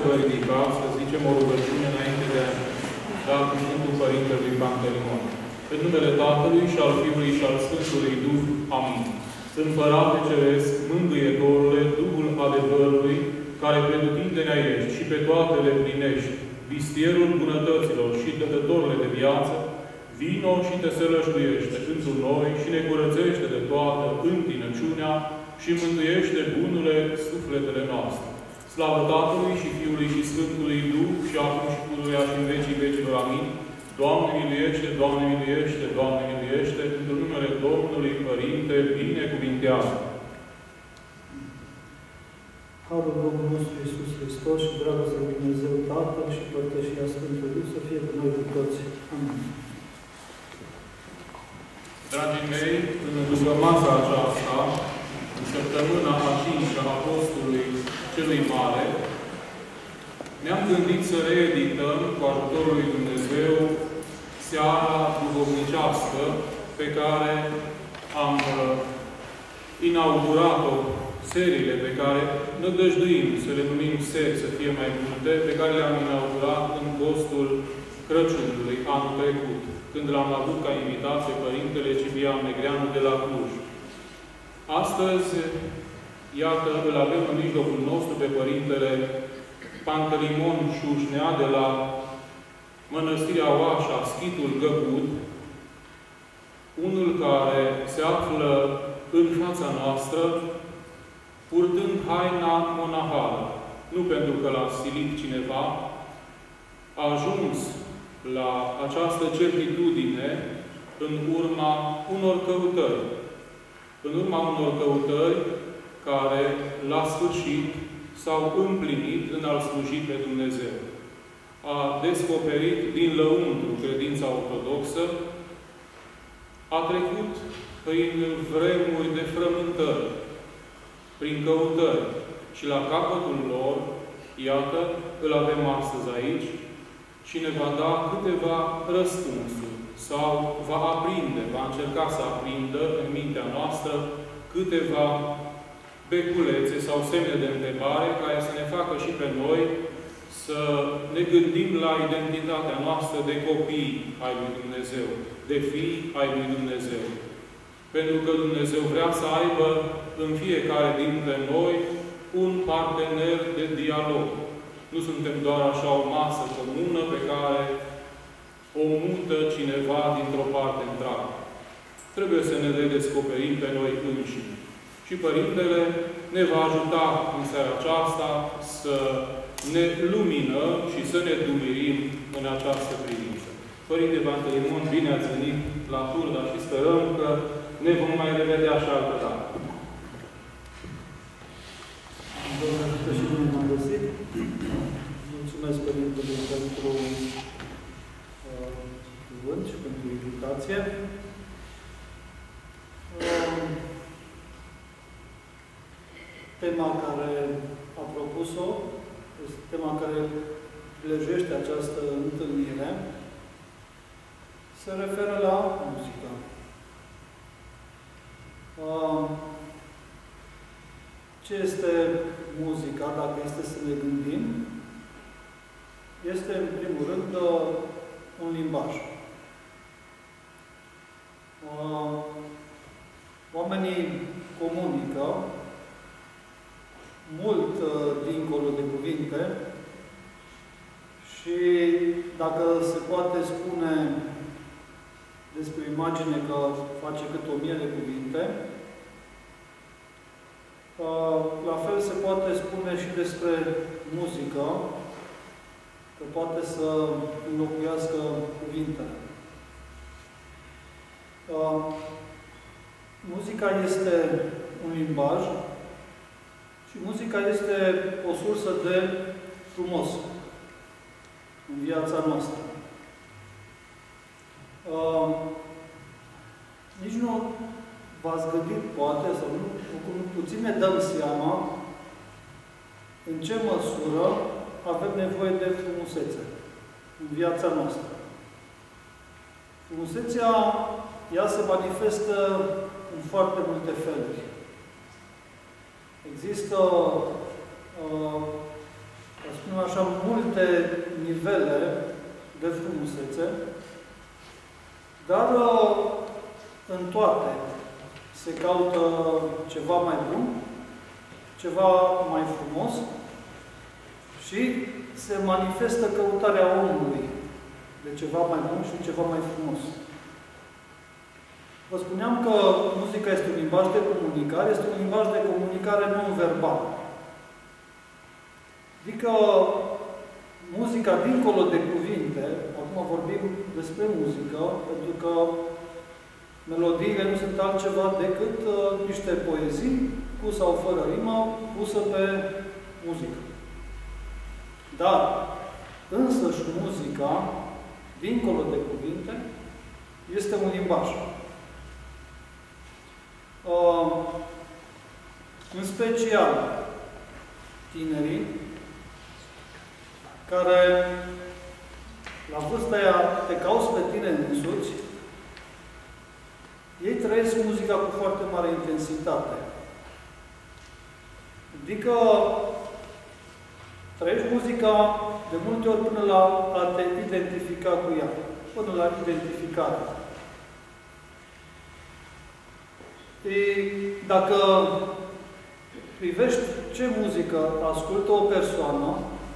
vă ridicați, să zicem o rugăciune înainte de a da cuvântul Părintelui Pantelimon. În numele Tatălui și al Fiului și al Sfântului Duh. Amin. Împărate Ceresc, Mângâietorule, Duhul adevărului, care pretutindeni ești și pe toate le plinești, vistierul bunătăților și dătătorile de viață, vino și te sălășluiește întru noi și ne curățește de toată întinăciunea și mântuiește bunule sufletele noastre. Slavă Tatălui și Fiului și Sfântului Duh și acum și pururea și în vecii vecilor. Amin. Doamne miluiește, Doamne miluiește, Doamne miluiește, într numele Domnului Părinte, binecuvintează. Harul Domnului nostru Iisus Hristos și dragostea lui Dumnezeu Tatăl și părtășia Sfântului Duh să fie cu noi cu toți. Amin. Dragii mei, după masa aceasta, în săptămâna a 5-a Apostolului Celui Mare, ne-am gândit să reedităm, cu ajutorul lui Dumnezeu, seara duhovnicească pe care am inaugurat-o, seriile pe care nădăjduim să le numim seri, să fie mai multe, pe care le-am inaugurat în postul Crăciunului anul trecut, când l-am avut ca invitat pe Părintele Ciprian Negreanu de la Cluj. Astăzi, iată, îl avem în mijlocul nostru pe Părintele Pantelimon Șușnea de la Mănăstirea Oașa, Schitul Găcut, unul care se află în fața noastră, purtând haina monahală. Nu pentru că l-a silit cineva, a ajuns la această certitudine în urma unor căutări. În urma unor căutări care, la sfârșit, s-au împlinit în a-L sluji pe Dumnezeu. A descoperit din lăuntru credința ortodoxă, a trecut prin vremuri de frământări, prin căutări și la capătul lor, iată, îl avem astăzi aici și ne va da câteva răspunsuri sau va aprinde, va încerca să aprindă în mintea noastră câteva beculețe sau semne de întrebare care să ne facă și pe noi să ne gândim la identitatea noastră de copii ai lui Dumnezeu, de fii ai lui Dumnezeu. Pentru că Dumnezeu vrea să aibă în fiecare dintre noi un partener de dialog. Nu suntem doar așa o masă comună pe care o mută cineva dintr-o parte într-alta. Trebuie să ne redescoperim pe noi înșine. Și Părintele ne va ajuta în seara aceasta să ne luminăm și să ne dumirim în această privință. Părinte Pantelimon, bine ați venit la Turda și sperăm că ne vom mai revedea și altă dată. Doamne ajută și bine m-am găsit. Mulțumesc Părintele pentru cuvânt și pentru invitație. Tema care a propus-o, este tema care prilejuiește această întâlnire, se referă la muzică. Ce este muzica, dacă este să ne gândim? Este, în primul rând, un limbaj. Oamenii comunică mult dincolo de cuvinte și dacă se poate spune despre o imagine că face cât 1000 de cuvinte, la fel se poate spune și despre muzică, că poate să înlocuiască cuvintele. Muzica este un limbaj și muzica este o sursă de frumos în viața noastră. Nici nu v-ați gândit, poate, sau nu, puțin ne dăm seama în ce măsură avem nevoie de frumusețe în viața noastră. Frumusețea, ea se manifestă în foarte multe feluri. Există, să spunem așa, multe nivele de frumusețe, dar în toate se caută ceva mai bun, ceva mai frumos și se manifestă căutarea omului de ceva mai bun și ceva mai frumos. Vă spuneam că muzica este un limbaj de comunicare, este un limbaj de comunicare non-verbal. Adică muzica dincolo de cuvinte, acum vorbim despre muzică, pentru că melodiile nu sunt altceva decât niște poezii, cu sau fără rimă, pusă pe muzică. Dar, însăși muzica, dincolo de cuvinte, este un limbaj. În special, tinerii, care la vârsta aia te cauți pe tine însuți, ei trăiesc muzica cu foarte mare intensitate. Adică trăiești muzica de multe ori până la a te identifica cu ea, până la identificare. Dacă privești ce muzică ascultă o persoană,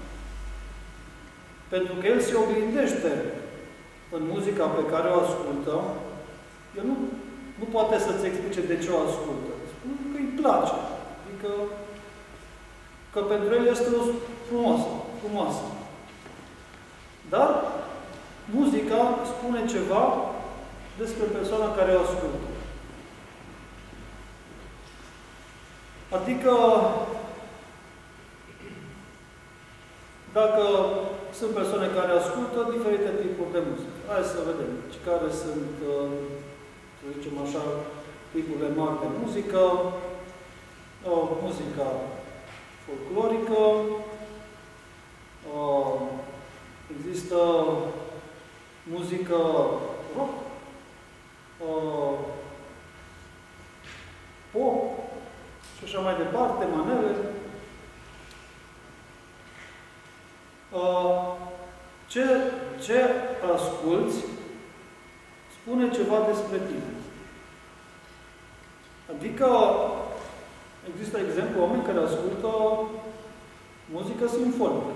pentru că el se oglindește în muzica pe care o ascultă, el nu poate să-ți explice de ce o ascultă. Spune că îi place. Adică că pentru el este o frumoasă. Dar muzica spune ceva despre persoana care o ascultă. Adică dacă sunt persoane care ascultă diferite tipuri de muzică. Hai să vedem care sunt, să zicem așa, tipurile mari de muzică. Muzica folclorică, există muzică rock, pop și așa mai departe, manele. Ce asculți spune ceva despre tine. Adică există exemplu oameni care ascultă muzică simfonică.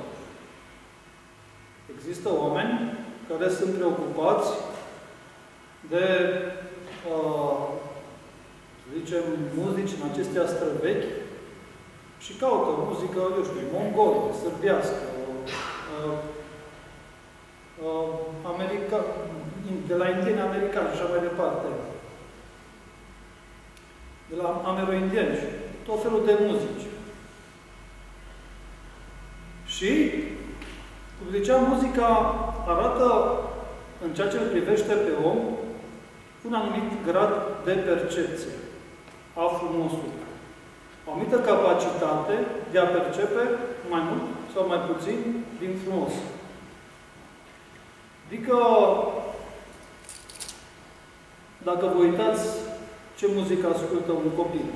Există oameni care sunt preocupați de, să zicem, muzici în acestea străvechi și caută muzică, eu știu, mongolă, sârbească, de la indieni americani și așa mai departe. De la amero-indieni și tot felul de muzici. Și, cum ziceam, muzica arată, în ceea ce îl privește pe om, un anumit grad de percepție a frumosului. O anumită capacitate de a percepe mai mult sau mai puțin din frumos. Adică, dacă vă uitați ce muzică ascultă un copil,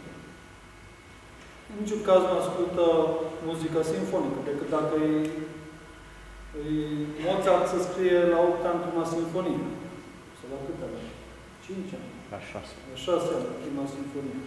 în niciun caz nu ascultă muzică simfonică, decât dacă e Mozart să scrie la 8 ani prima sinfonie. Sau la câte ani? 5 ani? La 6. La 6 ani, prima sinfonie.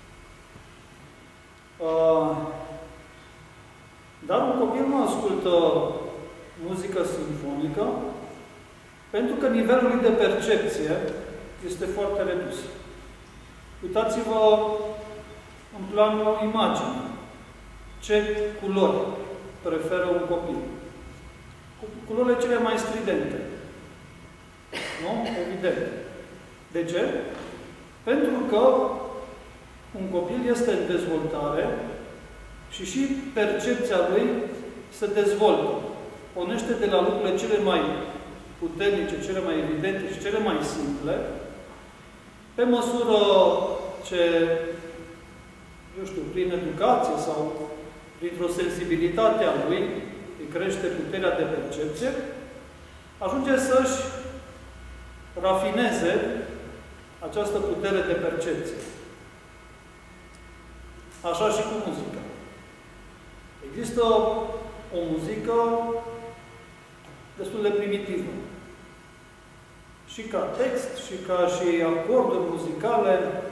Dar un copil nu ascultă muzică simfonică pentru că nivelul lui de percepție este foarte redus. Uitați-vă în planul imaginii. Ce culori preferă un copil? Culorile cele mai stridente. Nu? Evident. De ce? Pentru că un copil este în dezvoltare și percepția lui se dezvoltă. Pornește de la lucrurile cele mai puternice, cele mai evidente și cele mai simple, pe măsură ce, eu știu, prin educație sau printr-o sensibilitate a lui, îi crește puterea de percepție, ajunge să-și rafineze această putere de percepție. Așa și cu muzica. Există o muzică destul de primitivă. Și ca text, și ca și acorduri muzicale,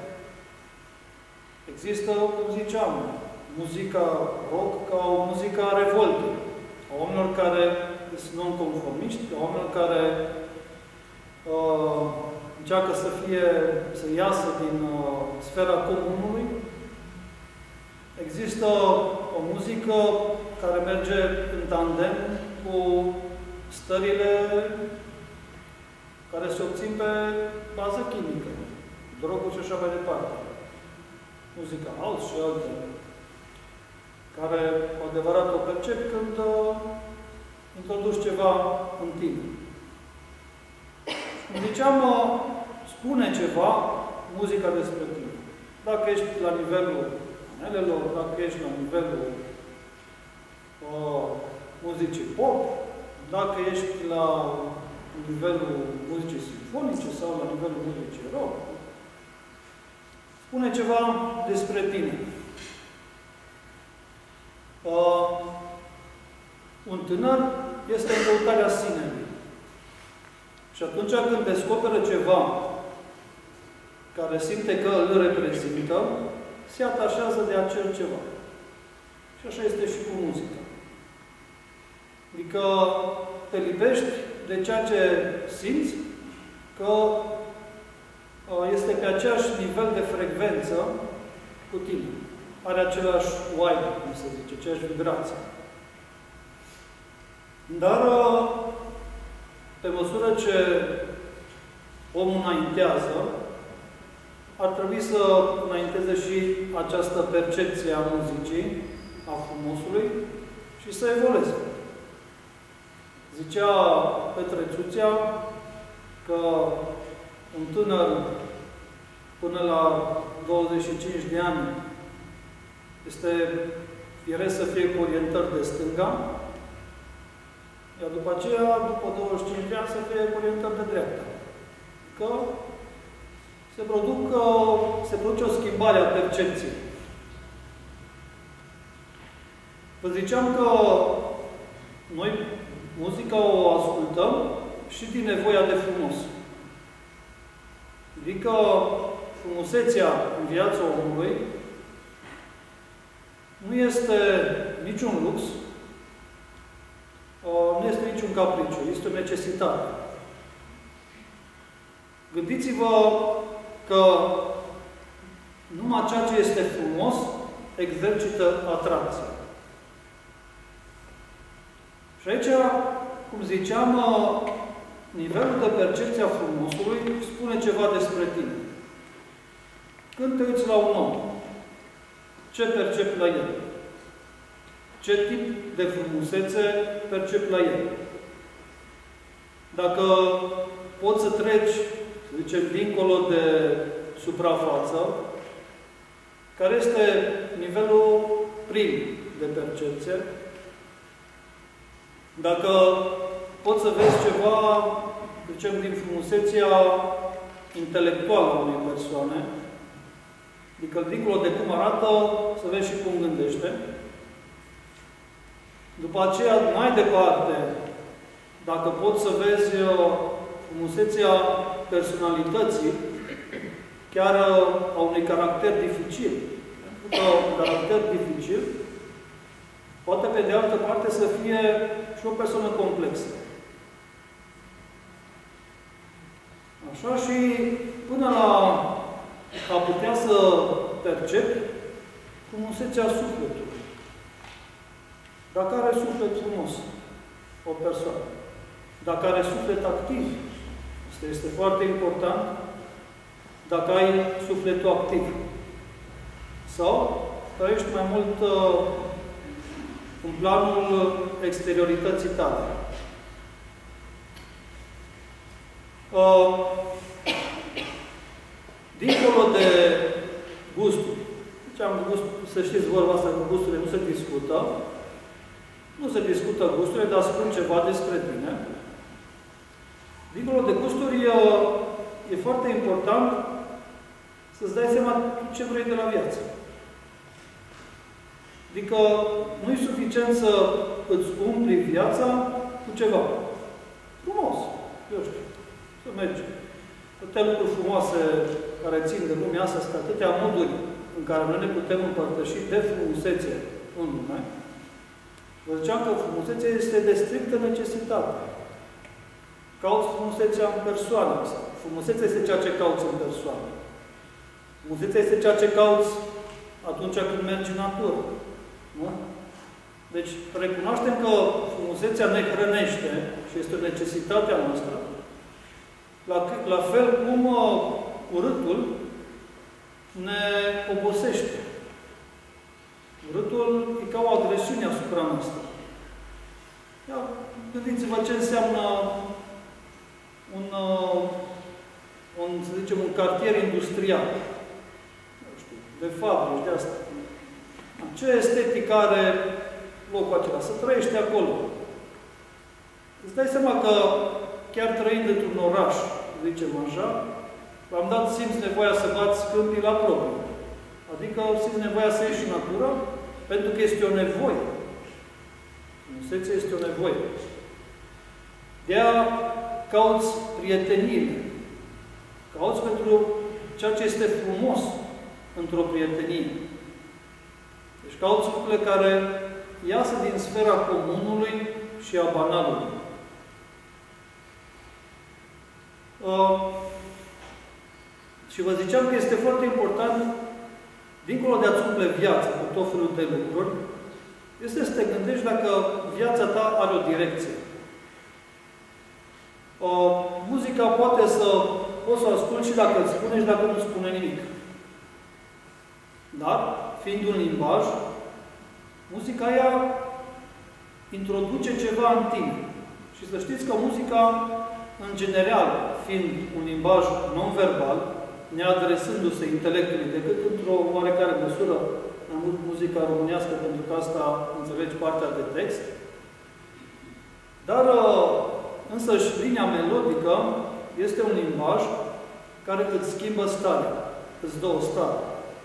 există, cum ziceam, muzica rock ca o muzică a revoltei, a oamenilor care sunt non-conformiști, a oamenilor care încearcă să iasă din sfera comunului. Există o muzică care merge în tandem cu stările care se obțin pe bază chimică, droguri și așa mai departe. Muzica house și alte, care cu adevărat o percep când introduci ceva în tine. Cum ziceam, spune ceva muzica despre tine. Dacă ești la nivelul manelelor, dacă ești la nivelul muzicii pop, dacă ești la nivelul muzicii simfonice sau la nivelul muzicii rock, spune ceva despre tine. Un tânăr este în căutarea sinelui. Și atunci când descoperă ceva care simte că îl reprezintă, se atașează de acel ceva. Și așa este și cu muzica. Adică te lipești de ceea ce simți, că este pe aceeași nivel de frecvență cu tine. Are același vibe, cum se zice, aceeași vibrație. Dar, pe măsură ce omul înaintează, ar trebui să înainteze și această percepție a muzicii, a frumosului, și să evolueze. Zicea Petre Țuțea că un tânăr până la 25 de ani este firesc să fie cu orientări de stânga, iar după aceea, după 25 de ani, să fie cu orientări de dreapta. Că se produce o schimbare a percepției. Vă ziceam că noi muzica o ascultăm și din nevoia de frumos. Adică frumusețea în viața omului nu este niciun lux, nu este niciun capriciu, este o necesitate. Gândiți-vă că numai ceea ce este frumos exercită atracția. Și aici, cum ziceam, nivelul de percepție a frumosului spune ceva despre tine. Când te uiți la un om, ce percepi la el? Ce tip de frumusețe percepi la el? Dacă poți să treci, să zicem, dincolo de suprafață, care este nivelul prim de percepție, dacă poți să vezi ceva, zicem, din frumusețea intelectuală a unei persoane, adică dincolo de cum arată, să vezi și cum gândește. După aceea, mai departe, dacă poți să vezi frumusețea personalității, chiar a unui caracter dificil. Pentru că un caracter dificil poate, pe de altă parte, să fie și o persoană complexă. Așa, și până la a putea să percepi frumusețea sufletului. Dacă are suflet frumos o persoană, dacă are suflet activ, asta este foarte important, dacă ai sufletul activ. Sau trăiești mai mult în planul exteriorității tale. Dincolo de gusturi, să știți vorba asta, că gusturile nu se discută, nu se discută gusturile, dar spun ceva despre tine. Dincolo de gusturi, e foarte important să-ți dai seama ce vrei de la viață. Adică, nu e suficient să îți umpli viața cu ceva frumos. Eu știu, să mergi. Toate lucruri frumoase care țin de lumea asta, sunt atâtea moduri în care noi ne putem împărtăși de frumusețe în lume. Vă ziceam că frumusețea este de strictă necesitate. Cauți frumusețea în persoană. Frumusețea este ceea ce cauți în persoană. Frumusețea este ceea ce cauți atunci când mergi în natură. Nu? Deci, recunoaștem că frumusețea ne hrănește și este o necesitate a noastră, la fel cum urâtul ne obosește. Urâtul e ca o agresiune asupra noastră. Gândiți-vă ce înseamnă să zicem, un cartier industrial. De fabrici, de asta. Ce estetică are locul acela? Să trăiești acolo. Îți dai seama că chiar trăind într-un oraș, zicem așa, v-am dat, simți nevoia să bați câmpii la propriu. Adică simți nevoia să ieși în natură, pentru că este o nevoie. Frumusețea este o nevoie. De-aia cauți prieteniile. Cauți pentru ceea ce este frumos într-o prietenie. Deci cauți lucrurile care iasă din sfera comunului și a banalului. Și vă ziceam că este foarte important, dincolo de a-ți umple viața cu tot felul de lucruri, este să te gândești dacă viața ta are o direcție. Muzica poți să o asculti și dacă îți spune și dacă nu spune nimic. Dar, fiind un limbaj, muzica aia introduce ceva în tine. Și să știți că muzica, în general, fiind un limbaj non-verbal, neadresându-se intelectului decât într-o oarecare măsură, mai mult muzica românească, pentru că asta înțelegi partea de text, dar însăși linia melodică este un limbaj care îți schimbă starea, îți dă o stare.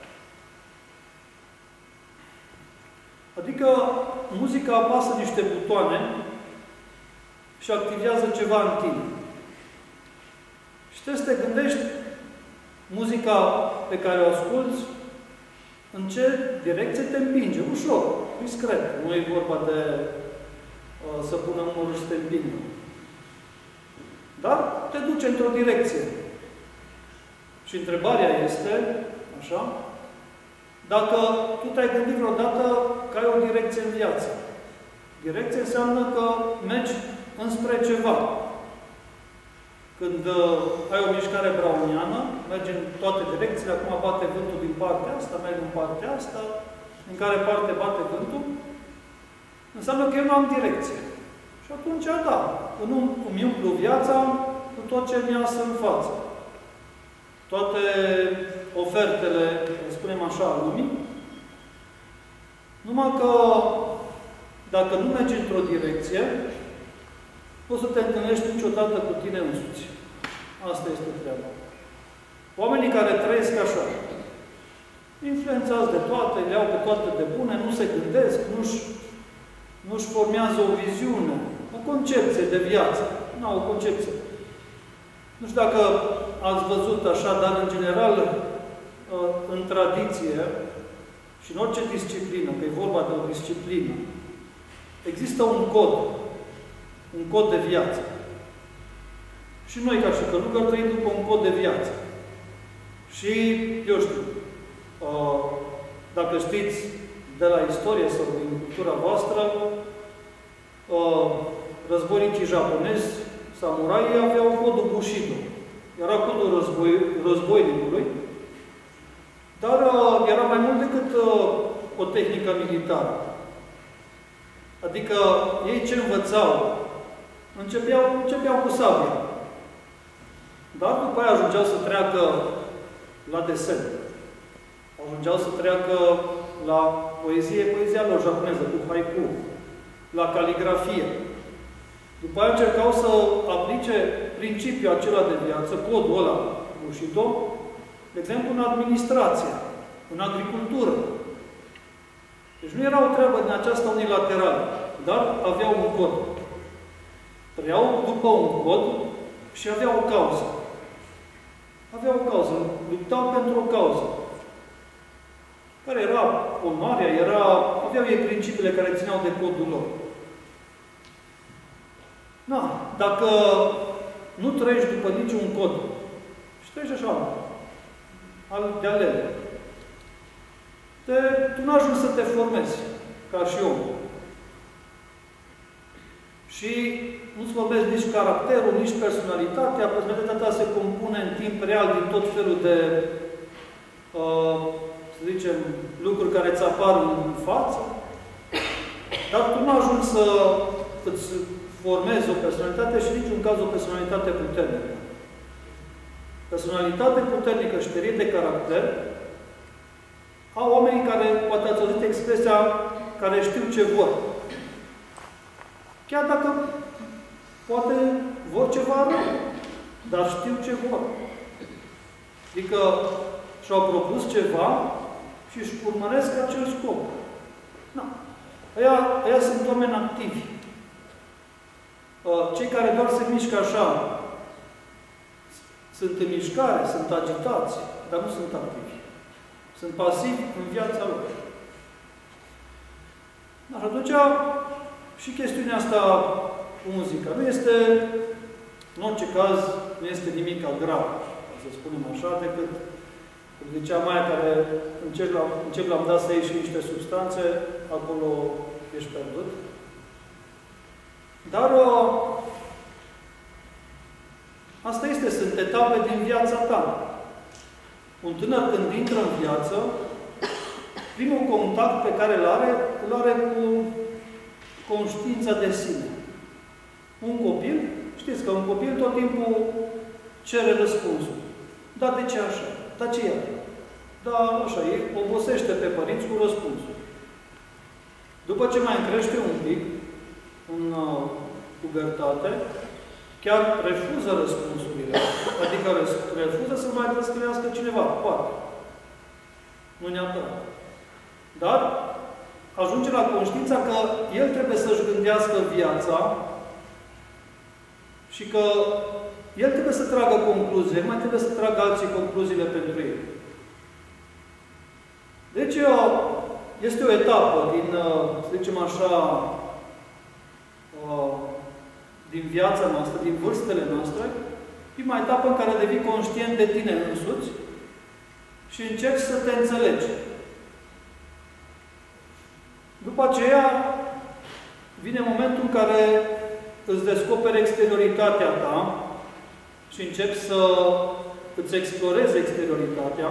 Adică muzica apasă niște butoane și activează ceva în tine. Și trebuie să te gândești muzica pe care o asculți, în ce direcție te împinge. Ușor, discret. Nu e vorba de să pună umărul și să te împingă. Dar te duce într-o direcție. Și întrebarea este, așa, dacă tu te-ai gândit vreodată că ai o direcție în viață. Direcție înseamnă că mergi înspre ceva. Când ai o mișcare browniană, mergi în toate direcțiile, acum bate vântul din partea asta, mergi în partea asta, în care parte bate vântul, înseamnă că eu nu am direcție. Și atunci, da, îmi umplu viața cu tot ce mi iasă în față. Toate ofertele, să spunem așa, a lumii, numai că dacă nu mergi într-o direcție, poți să te întâlnești niciodată cu tine însuți. Asta este treaba. Oamenii care trăiesc așa, influențați de toate, le iau pe toate de bune, nu se gândesc, nu-și formează o viziune, o concepție de viață. Nu, o concepție. Nu știu dacă ați văzut așa, dar în general, în tradiție și în orice disciplină, că e vorba de o disciplină, există un cod de viață. Și noi, ca și călugări, trăim după un cod de viață. Și, eu știu, dacă știți de la istorie sau din cultura voastră, războinicii japonezi, samuraii, aveau codul Bushido. Era codul războinicului, dar era mai mult decât o tehnică militară. Adică ei ce învățau? Începeau cu sabia. Dar după aia ajungeau să treacă la desen. Ajungeau să treacă la poezia lor japoneză, cu haiku, la caligrafie. După aia încercau să aplice principiul acela de viață, codul ăla Bushido, de exemplu, în administrație, în agricultură. Deci nu era o treabă din aceasta unilaterală, dar aveau un cod. Trăiau după un cod și aveau o cauză. Aveau o cauză, luptau pentru o cauză. Care era onoarea, aveau ei principiile care țineau de codul lor. Da, dacă nu trăiești după niciun cod și trăiești așa, de alele, tu nu ajungi să te formezi ca și om. Și nu-ți formezi nici caracterul, nici personalitatea. Personalitatea se compune în timp real din tot felul de, să zicem, lucruri care îți apar în față. Dar tu nu ajungi să îți formezi o personalitate și în niciun caz o personalitate puternică. Personalitate puternică și tărie de caracter au oamenii care, poate ați auzit expresia, care știu ce vor. Chiar dacă poate vor ceva rău, dar știu ce vor. Adică și-au propus ceva și își urmăresc acel scop. Da. Aia sunt oameni activi. Cei care doar se mișcă așa, sunt în mișcare, sunt agitați, dar nu sunt activi. Sunt pasivi în viața lor. Dar atunci, și chestiunea asta cu muzica nu este, în orice caz, nu este nimic grav, să spunem așa, decât, cum zicea Maia, care încep la-mi dat să iei și niște substanțe, acolo ești pierdut. Dar asta este, sunt etape din viața ta. Un tânăr când intră în viață, primul contact pe care îl are cu conștiința de sine. Un copil, știți că un copil tot timpul cere răspunsul. Dar de ce așa? Dar ce e? Da, așa, ei obosește pe părinți cu răspunsul. După ce mai crește un pic, în pubertate, chiar refuză răspunsurile. Adică refuză să mai descrească cineva. Poate. Nu neapărat. Dar ajunge la conștiința că el trebuie să-și gândească viața și că el trebuie să tragă concluziile, mai trebuie să tragă alții concluziile pentru el. Deci este o etapă din, să zicem așa, din viața noastră, din vârstele noastre, prima etapă în care devii conștient de tine însuți și încerci să te înțelegi. După aceea, vine momentul în care îți descoperi exterioritatea ta și începi să îți explorezi exterioritatea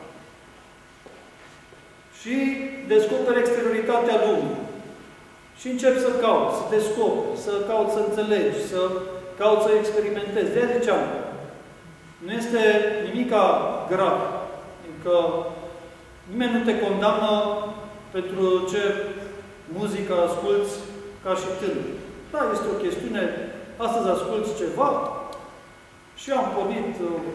și descoperi exterioritatea lumii. Și începi să cauți, să descoperi, să cauți să înțelegi, să cauți să experimentezi. De-aia ziceam, nu este nimica grav. Adică nimeni nu te condamnă pentru ce muzică asculți ca și tânăr. Da, este o chestiune, astăzi asculți ceva și am pornit,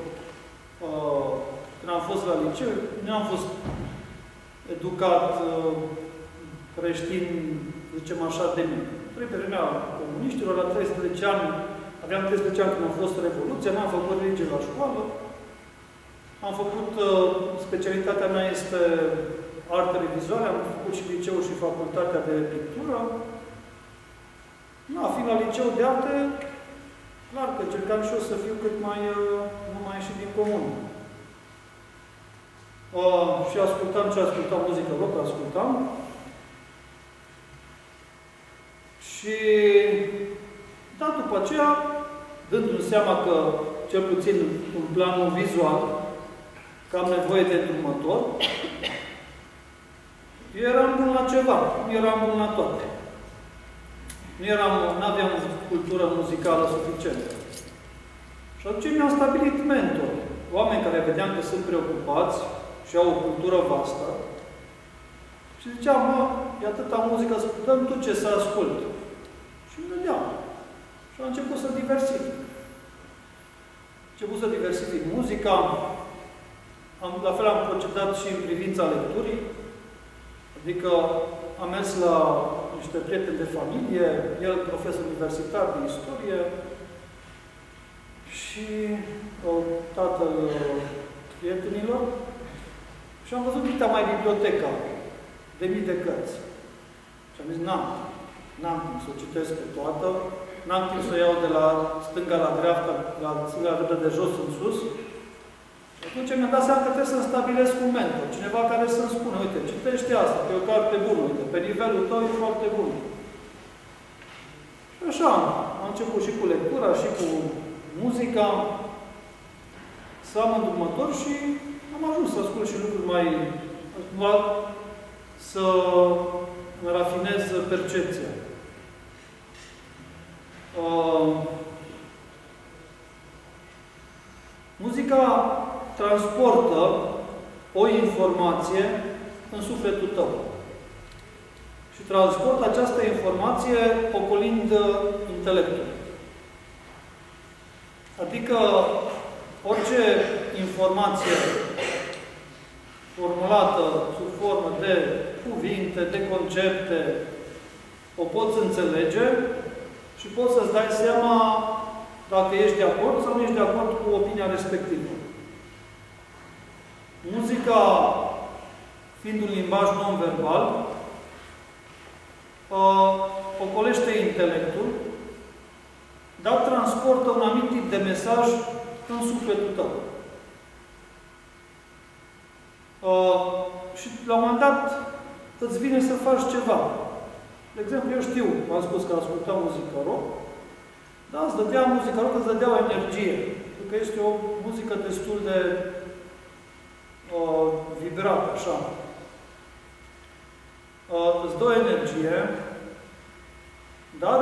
când am fost la liceu, nu am fost educat creștin, zicem așa, de mic. Pe vremea comuniștilor, la 13 ani, aveam 13 ani când a fost Revoluția, n-am făcut religie la școală. Am făcut, specialitatea mea este artele vizuale, am făcut și liceu și facultatea de pictură. Na, fiind la liceu de arte, clar că încercam și eu să fiu cât mai, nu mai ieșit din comun. Și ascultam ce ascultam, muzică rock, ascultam. Și, da, după aceea, dându-mi seama că, cel puțin în planul vizual, că am nevoie de drumător, eu eram bun la ceva, nu eram bun la toate. Nu aveam cultură muzicală suficientă. Și atunci mi-am stabilit mentori, oameni care vedeam că sunt preocupați și au o cultură vastă. Și ziceam, mă, e atâta muzică, ascultăm, tu ce să ascult? Și îmi dădeam. Și am început să diversific. Muzica, la fel am procedat și în privința lecturii. Adică am mers la niște prieteni de familie, el profesor universitar de istorie și tatăl prietenilor. Și am văzut câtea mai biblioteca, de mii de cărți. Și am zis, n-am timp să o citesc pe toată, n-am timp să o iau de la stânga la dreapta, la stânga la dreapta de jos în sus. Și atunci mi-am dat seama că trebuie să-mi stabilesc un mentor, cineva care să-mi spună, uite, citește asta, pe o carte bună, uite, pe nivelul tău e foarte bun. Și așa am început și cu lectura, și cu muzica, să am îndrumător și am ajuns să ascult și lucruri mai... să mă rafinez percepția. Muzica transportă o informație în sufletul tău. Și transportă această informație ocolind intelectul. Adică orice informație formulată sub formă de cuvinte, de concepte, o poți înțelege și poți să-ți dai seama dacă ești de acord sau nu ești de acord cu opinia respectivă. Muzica, fiind un limbaj non-verbal, ocolește intelectul, dar transportă un anumit tip de mesaj în sufletul tău. Și la un moment dat îți vine să faci ceva. De exemplu, eu știu, v-am spus că ascultam muzică rock, dar îți dădea muzică rock, îți dădea o energie. Pentru că este o muzică destul de vibrată, așa. Îți dă o energie, dar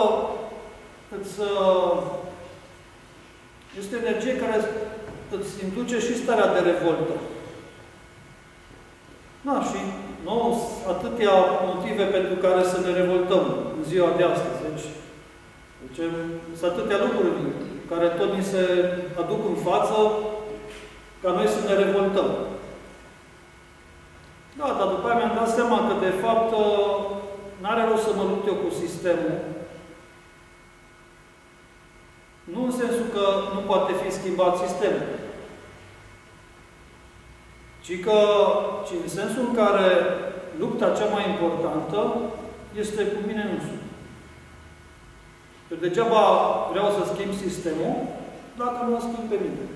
este o energie care îți induce și starea de revoltă. Și nu atâtea motive pentru care să ne revoltăm în ziua de astăzi. Deci sunt atâtea lucruri care tot ni se aduc în față ca noi să ne revoltăm. Da, dar după aia mi-am dat seama că, de fapt, n-are rost să mă lupt eu cu sistemul. Nu în sensul că nu poate fi schimbat sistemul, ci în sensul în care lupta cea mai importantă este cu mine însumi. Eu degeaba vreau să schimb sistemul dacă nu mă schimb pe mine.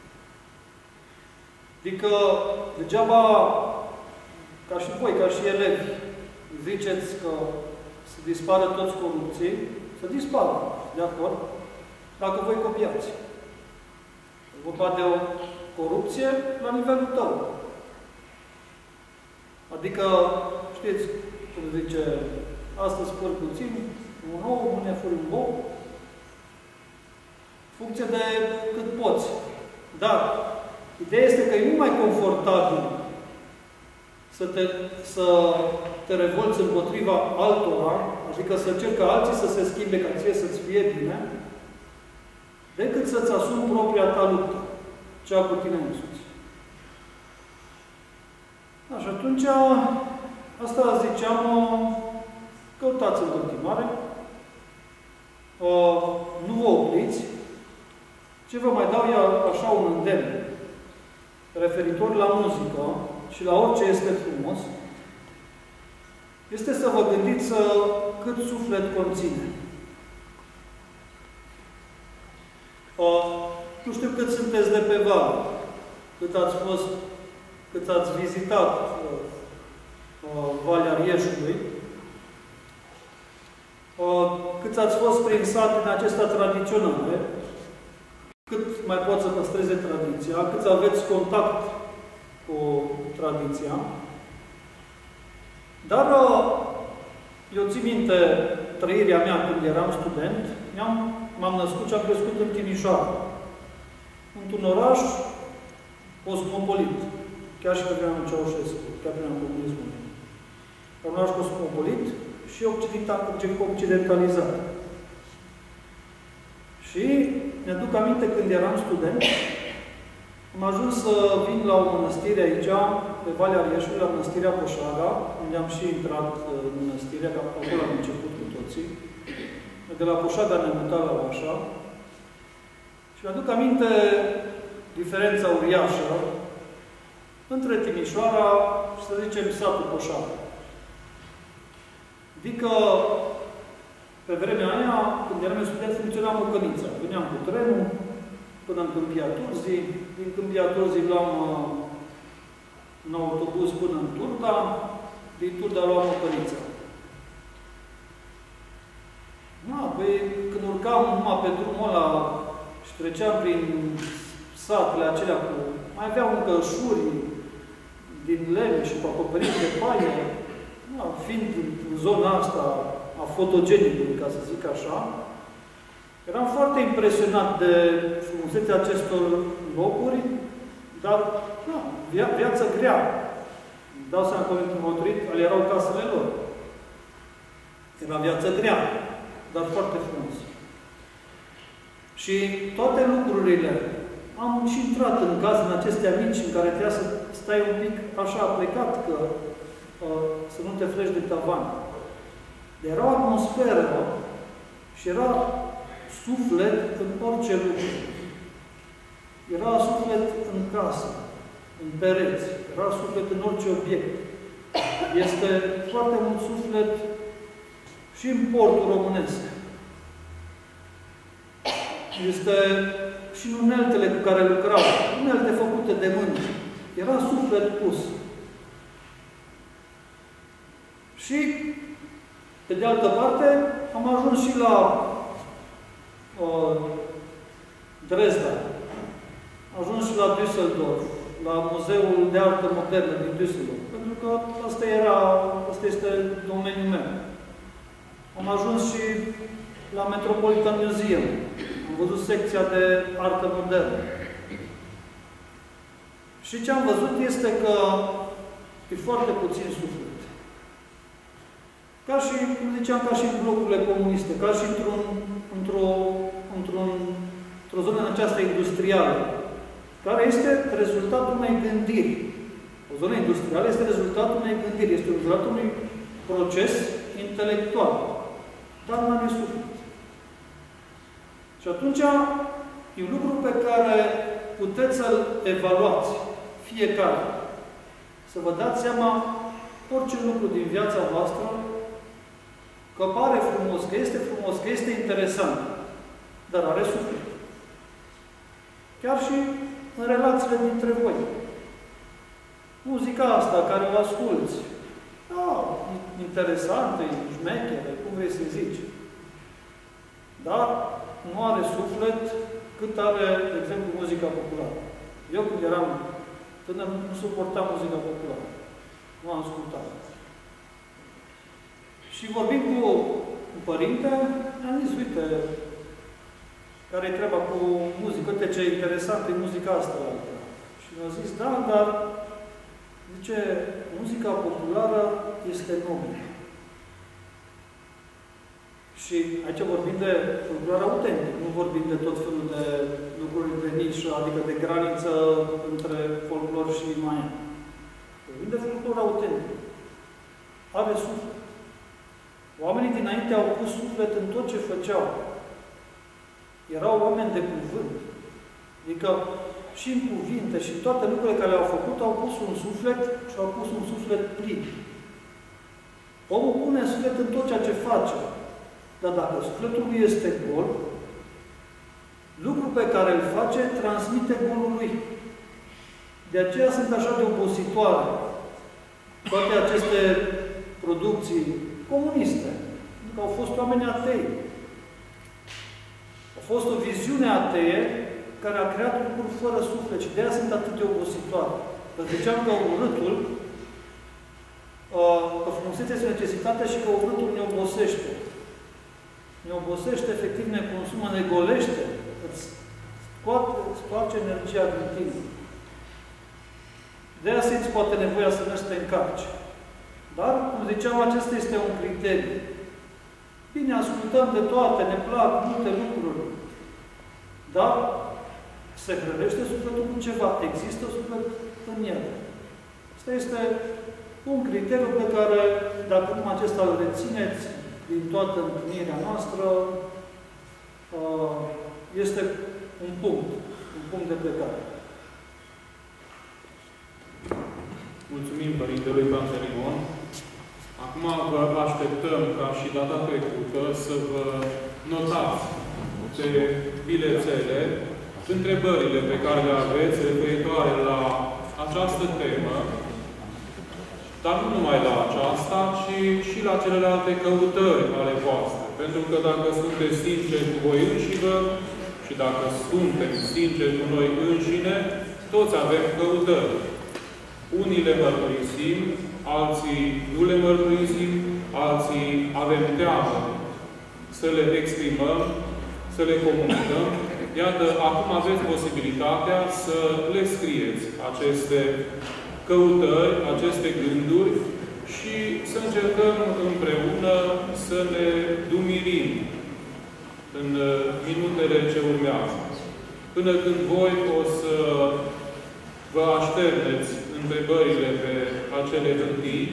Adică degeaba, ca și voi, ca și elevi, ziceți că să dispară toți corupții, să dispară, de acord? Dacă voi copiați. E vorba de o corupție la nivelul tău. Adică, știți, cum zice, astăzi spăr puțin, un ou, mâine furi un bou, funcție de cât poți. Dar, ideea este că e mult mai confortabil să te revolți împotriva altora, adică să ceri ca alții să se schimbe, ca ție să-ți fie bine, decât să-ți asumi propria ta luptă, cea cu tine însuți. Da, și atunci, asta ziceam, căutați în continuare, nu vă opriți. Ce vă mai dau e așa un îndemn referitor la muzică și la orice este frumos, este să vă gândiți cât suflet conține. Nu știu cât sunteți de pe vale, cât ați vizitat Valea Rieșului, cât ați fost prin sate din acestea tradiționale, cât mai pot să păstreze tradiția, cât aveți contact cu tradiția. Dar eu țin minte trăirea mea când eram student, m-am născut și am crescut în Timișoara, într-un oraș cosmopolit, chiar și pe vremea Ceaușescu, chiar pe vremea comunismului. Un oraș cosmopolit și occidentalizat. Și mi-aduc aminte când eram student, am ajuns să vin la o mănăstire aici, pe Valea Rieșului, la Mănăstirea Poșaga, unde am și intrat în mănăstire, că acolo am început cu toții. De la Poșaga ne-am mutat la Oașa. Și mi-aduc aminte diferența uriașă între Timișoara și, să zicem, satul Poșaga. Adică, pe vremea aia, când eram student, funcționa Mocănița. Veneam cu trenul până în Câmpia Turzii, din Câmpia Turzii luam un autobuz până în Turda, din Turda luam Mocănița. Păi, când urcam numai pe drumul ăla și treceam prin satele acelea cu... Mai aveau încă șuri din lemn și cu acoperiți de paie, fiind în zona asta a fotogenicului, ca să zic așa, eram foarte impresionat de frumusețea acestor locuri, dar, viață grea. Îmi dau seama că am motorit, ale erau casele lor. Era viață grea, dar foarte frumos. Și toate lucrurile, am și intrat în case în acestea mici, în care trebuia să stai un pic așa plecat, că să nu te freci de tavan. Era o atmosferă și era suflet în orice lucru. Era suflet în casă, în pereți, era suflet în orice obiect. Este foarte mult suflet și în portul românesc. Este și în uneltele cu care lucrau, unelte făcute de mână. Era suflet pus. Și, pe de altă parte, am ajuns și la Dresda. Am ajuns și la Düsseldorf, la Muzeul de Artă Modernă din Düsseldorf. Pentru că asta este domeniul meu. Am ajuns și la Metropolitan Museum. Am văzut secția de artă modernă. Și ce am văzut este că e foarte puțin suflet. Ca și, cum ziceam, ca și în blocurile comuniste, ca și într-o zonă în aceasta industrială, care este rezultatul unei gândiri. O zonă industrială este rezultatul unei gândiri, este rezultatul unui proces intelectual, dar nu are suflet. Și atunci, e un lucru pe care puteți să-l evaluați fiecare. Să vă dați seama orice lucru din viața voastră, că pare frumos, că este interesant, dar are suflet. Chiar și în relațiile dintre voi. Muzica asta care o asculți, interesantă, e șmecheră, cum vrei să zici. Dar nu are suflet cât are, de exemplu, muzica populară. Eu, când eram tânăr, nu suportam muzica populară. Nu am ascultat. Și vorbim cu un părinte, am zis, uite, care-i treaba cu muzică? Uite ce interesant e muzica asta. Și mi-a zis, da, dar, zice, muzica populară este nobilă. Și aici vorbim de folclor autentic, nu vorbim de tot felul de lucruri de nișă, adică de graniță între folclor și maia. Vorbim de folclor autentic. Are suflet. Oamenii dinainte au pus suflet în tot ce făceau. Erau oameni de cuvânt. Adică și în cuvinte și în toate lucrurile care le-au făcut, au pus un suflet și au pus un suflet plin. Omul pune suflet în tot ceea ce face. Dar dacă sufletul lui este gol, lucrul pe care îl face transmite golul lui. De aceea sunt așa de obositoare toate aceste producții comuniste. Pentru că au fost oameni atei. A fost o viziune atee care a creat lucruri fără suflet și de aia sunt atât de obositoare. Că ziceam că urâtul, că frumusețea este o necesitate și că urâtul ne obosește. Ne obosește, efectiv ne consumă, ne golește, îți scoate energia din tine. De aia simți poate nevoia să mergi să te încarci. Dar, cum ziceam, acesta este un criteriu. Bine, ascultăm de toate, ne plac multe lucruri. Dar se hrănește sufletul cu ceva. Există suflet în el. Asta este un criteriu pe care, dacă nu acesta îl rețineți din toată întâlnirea noastră, este un punct de plecare. Mulțumim Părintelui Pantelimon. Acum vă așteptăm, ca și data trecută, să vă notați pe bilețele întrebările pe care le aveți referitoare la această temă, dar nu numai la aceasta, ci și la celelalte căutări ale voastre. Pentru că dacă sunteți sinceri cu voi înșivă și dacă suntem sinceri cu noi înșine, toți avem căutări. Unii le mărturisim, alții nu le mărturisim, alții avem teamă să le exprimăm, să le comunicăm. Iată, acum aveți posibilitatea să le scrieți aceste căutări, aceste gânduri și să încercăm împreună să ne dumirim în minutele ce urmează. Până când voi o să vă așterneți întrebările pe acele hârtii,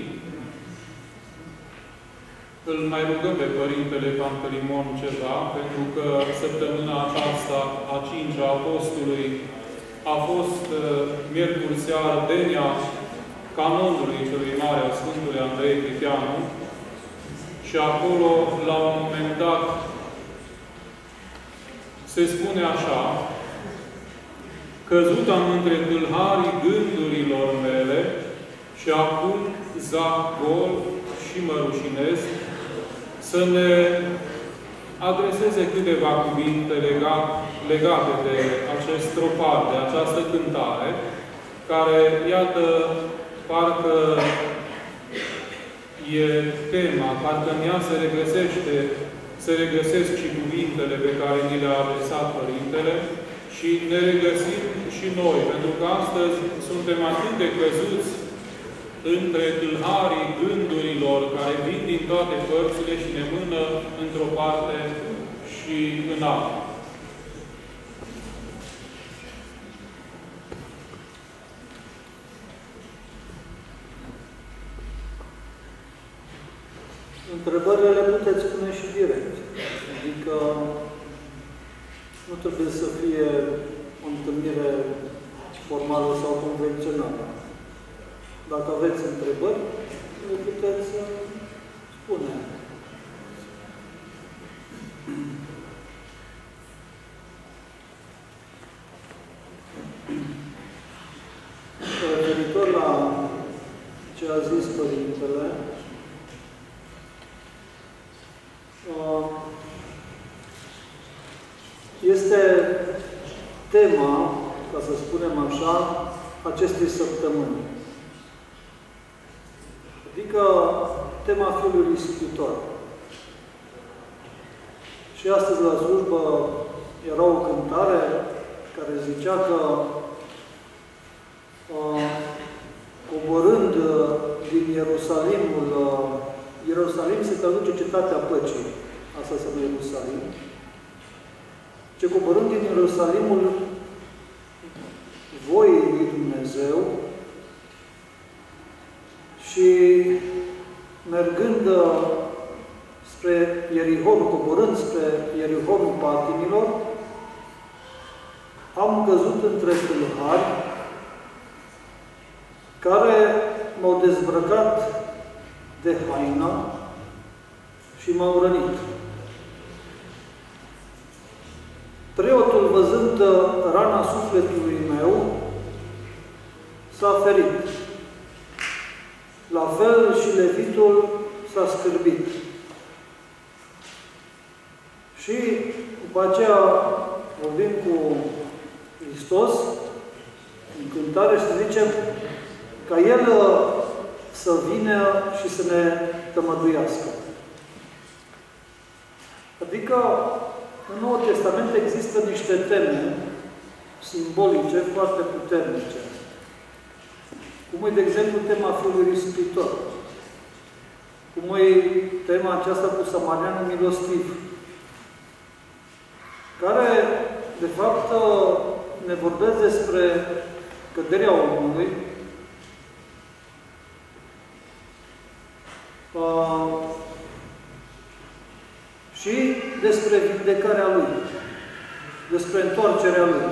îl mai rugăm pe Părintele Pantelimon ceva, pentru că săptămâna aceasta, a 5-a Apostolului, a fost miercuri seară denia canonului celui mare a Sfântului Andrei Cristianu și acolo, la un moment dat, se spune așa: căzut am între tâlharii gândurilor mele și acum zac gol și mă rușinesc, să ne adreseze câteva cuvinte legate de acest stropar, de această cântare, care, iată, parcă e tema, parcă în ea se regăsesc și cuvintele pe care ni le-a adresat Părintele și ne regăsim și noi, pentru că astăzi suntem atât de căzuți între tâlharii gândurilor care vin din toate părțile și ne mână într-o parte și în alta. Întrebările le puteți spune și direct. Adică nu trebuie să fie o întâlnire formală sau convențională. Dacă aveți întrebări, le puteți spune. Referitor la ce a zis Părintele, este tema, ca să spunem așa, acestei săptămâni. Adică tema Fiului Ispitor. Și astăzi la slujbă era o cântare care zicea că coborând din Ierusalim se traduce cetatea păcii. Asta înseamnă Ierusalim. Ce coborând din Ierusalimul voii lui Dumnezeu și mergând spre Ierihon, coborând spre Ierihonul patimilor, am căzut între tâlhari care m-au dezbrăcat de haina și m-au rănit. Preotul, văzând rana sufletului meu, s-a ferit. La fel și levitul s-a scârbit. Și după aceea vorbim cu Hristos în cântare și să zicem ca El să vină și să ne tămăduiască. Adică în Noul Testament există niște teme simbolice foarte puternice. Cum e, de exemplu, tema Fiului Ispitor. Cum e tema aceasta cu Samarianul milostiv. Care, de fapt, ne vorbesc despre căderea omului Și despre vindecarea lui, despre întoarcerea lui.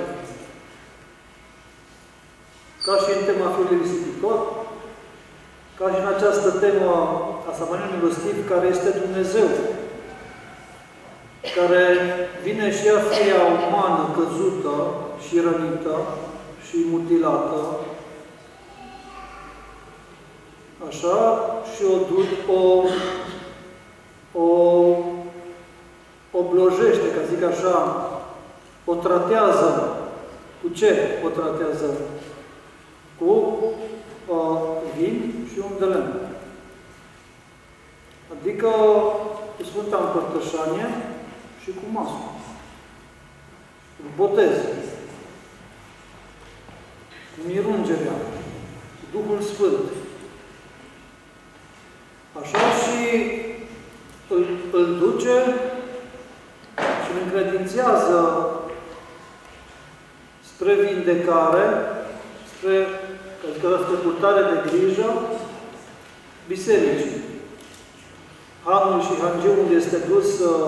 Ca și în tema Fiului Risipitor, ca și în această temă a Samarinului Milostiv, care este Dumnezeu, care vine și ea firea umană, căzută și rănită și mutilată, așa, și o blojește, ca zic așa, o tratează. Cu ce o tratează? Cu vin și un de lemn. Adică cu Sfânta Împărtășanie și cu masă. Cu botez. Cu mirungerea. Cu Duhul Sfânt. Așa și îl duce și îl încredințează spre vindecare, spre purtare de grijă bisericii. Hanul și hangeul este dus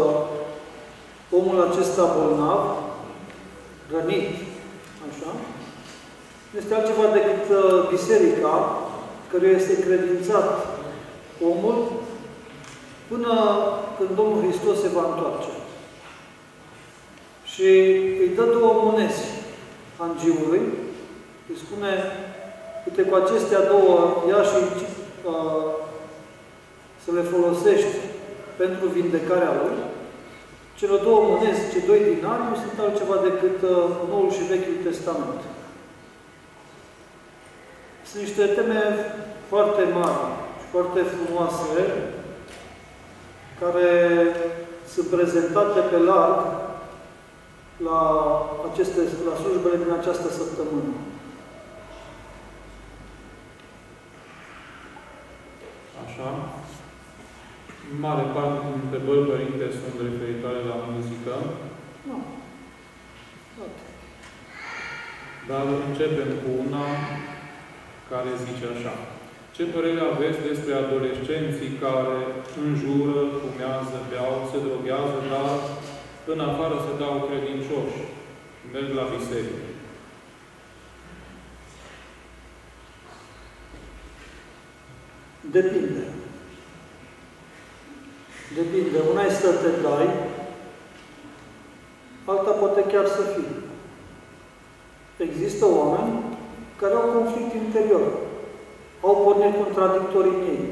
omul acesta bolnav, rănit, așa, nu este altceva decât biserica, căruia este credințat omul până când Domnul Hristos se va întoarce. Și îi dă două monezi hangiului, îi spune, uite, cu acestea două, ia și să le folosești pentru vindecarea lui. Cele două monezi, cei 2 dinari, nu sunt altceva decât Noul și Vechiul Testament. Sunt niște teme foarte mari și foarte frumoase, care sunt prezentate pe larg la slujbele din această săptămână. Așa. În mare parte din întrebări, Părinte, sunt referitoare la muzică. Nu. Dar începem cu una care zice așa. Ce părere aveți despre adolescenții care înjură, fumează, beau, se droghează, dar în afară se dau credincioși și merg la biserică? Depinde. Depinde. Una e să te dai, alta poate chiar să fii. Există oameni care au conflict interior. Au porniri contradictorii în ei.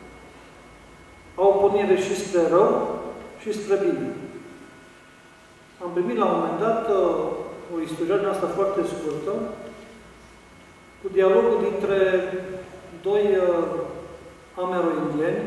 Au pornire și spre rău și spre bine. Am primit la un moment dat o istorie din asta foarte scurtă cu dialogul dintre 2 amero-indieni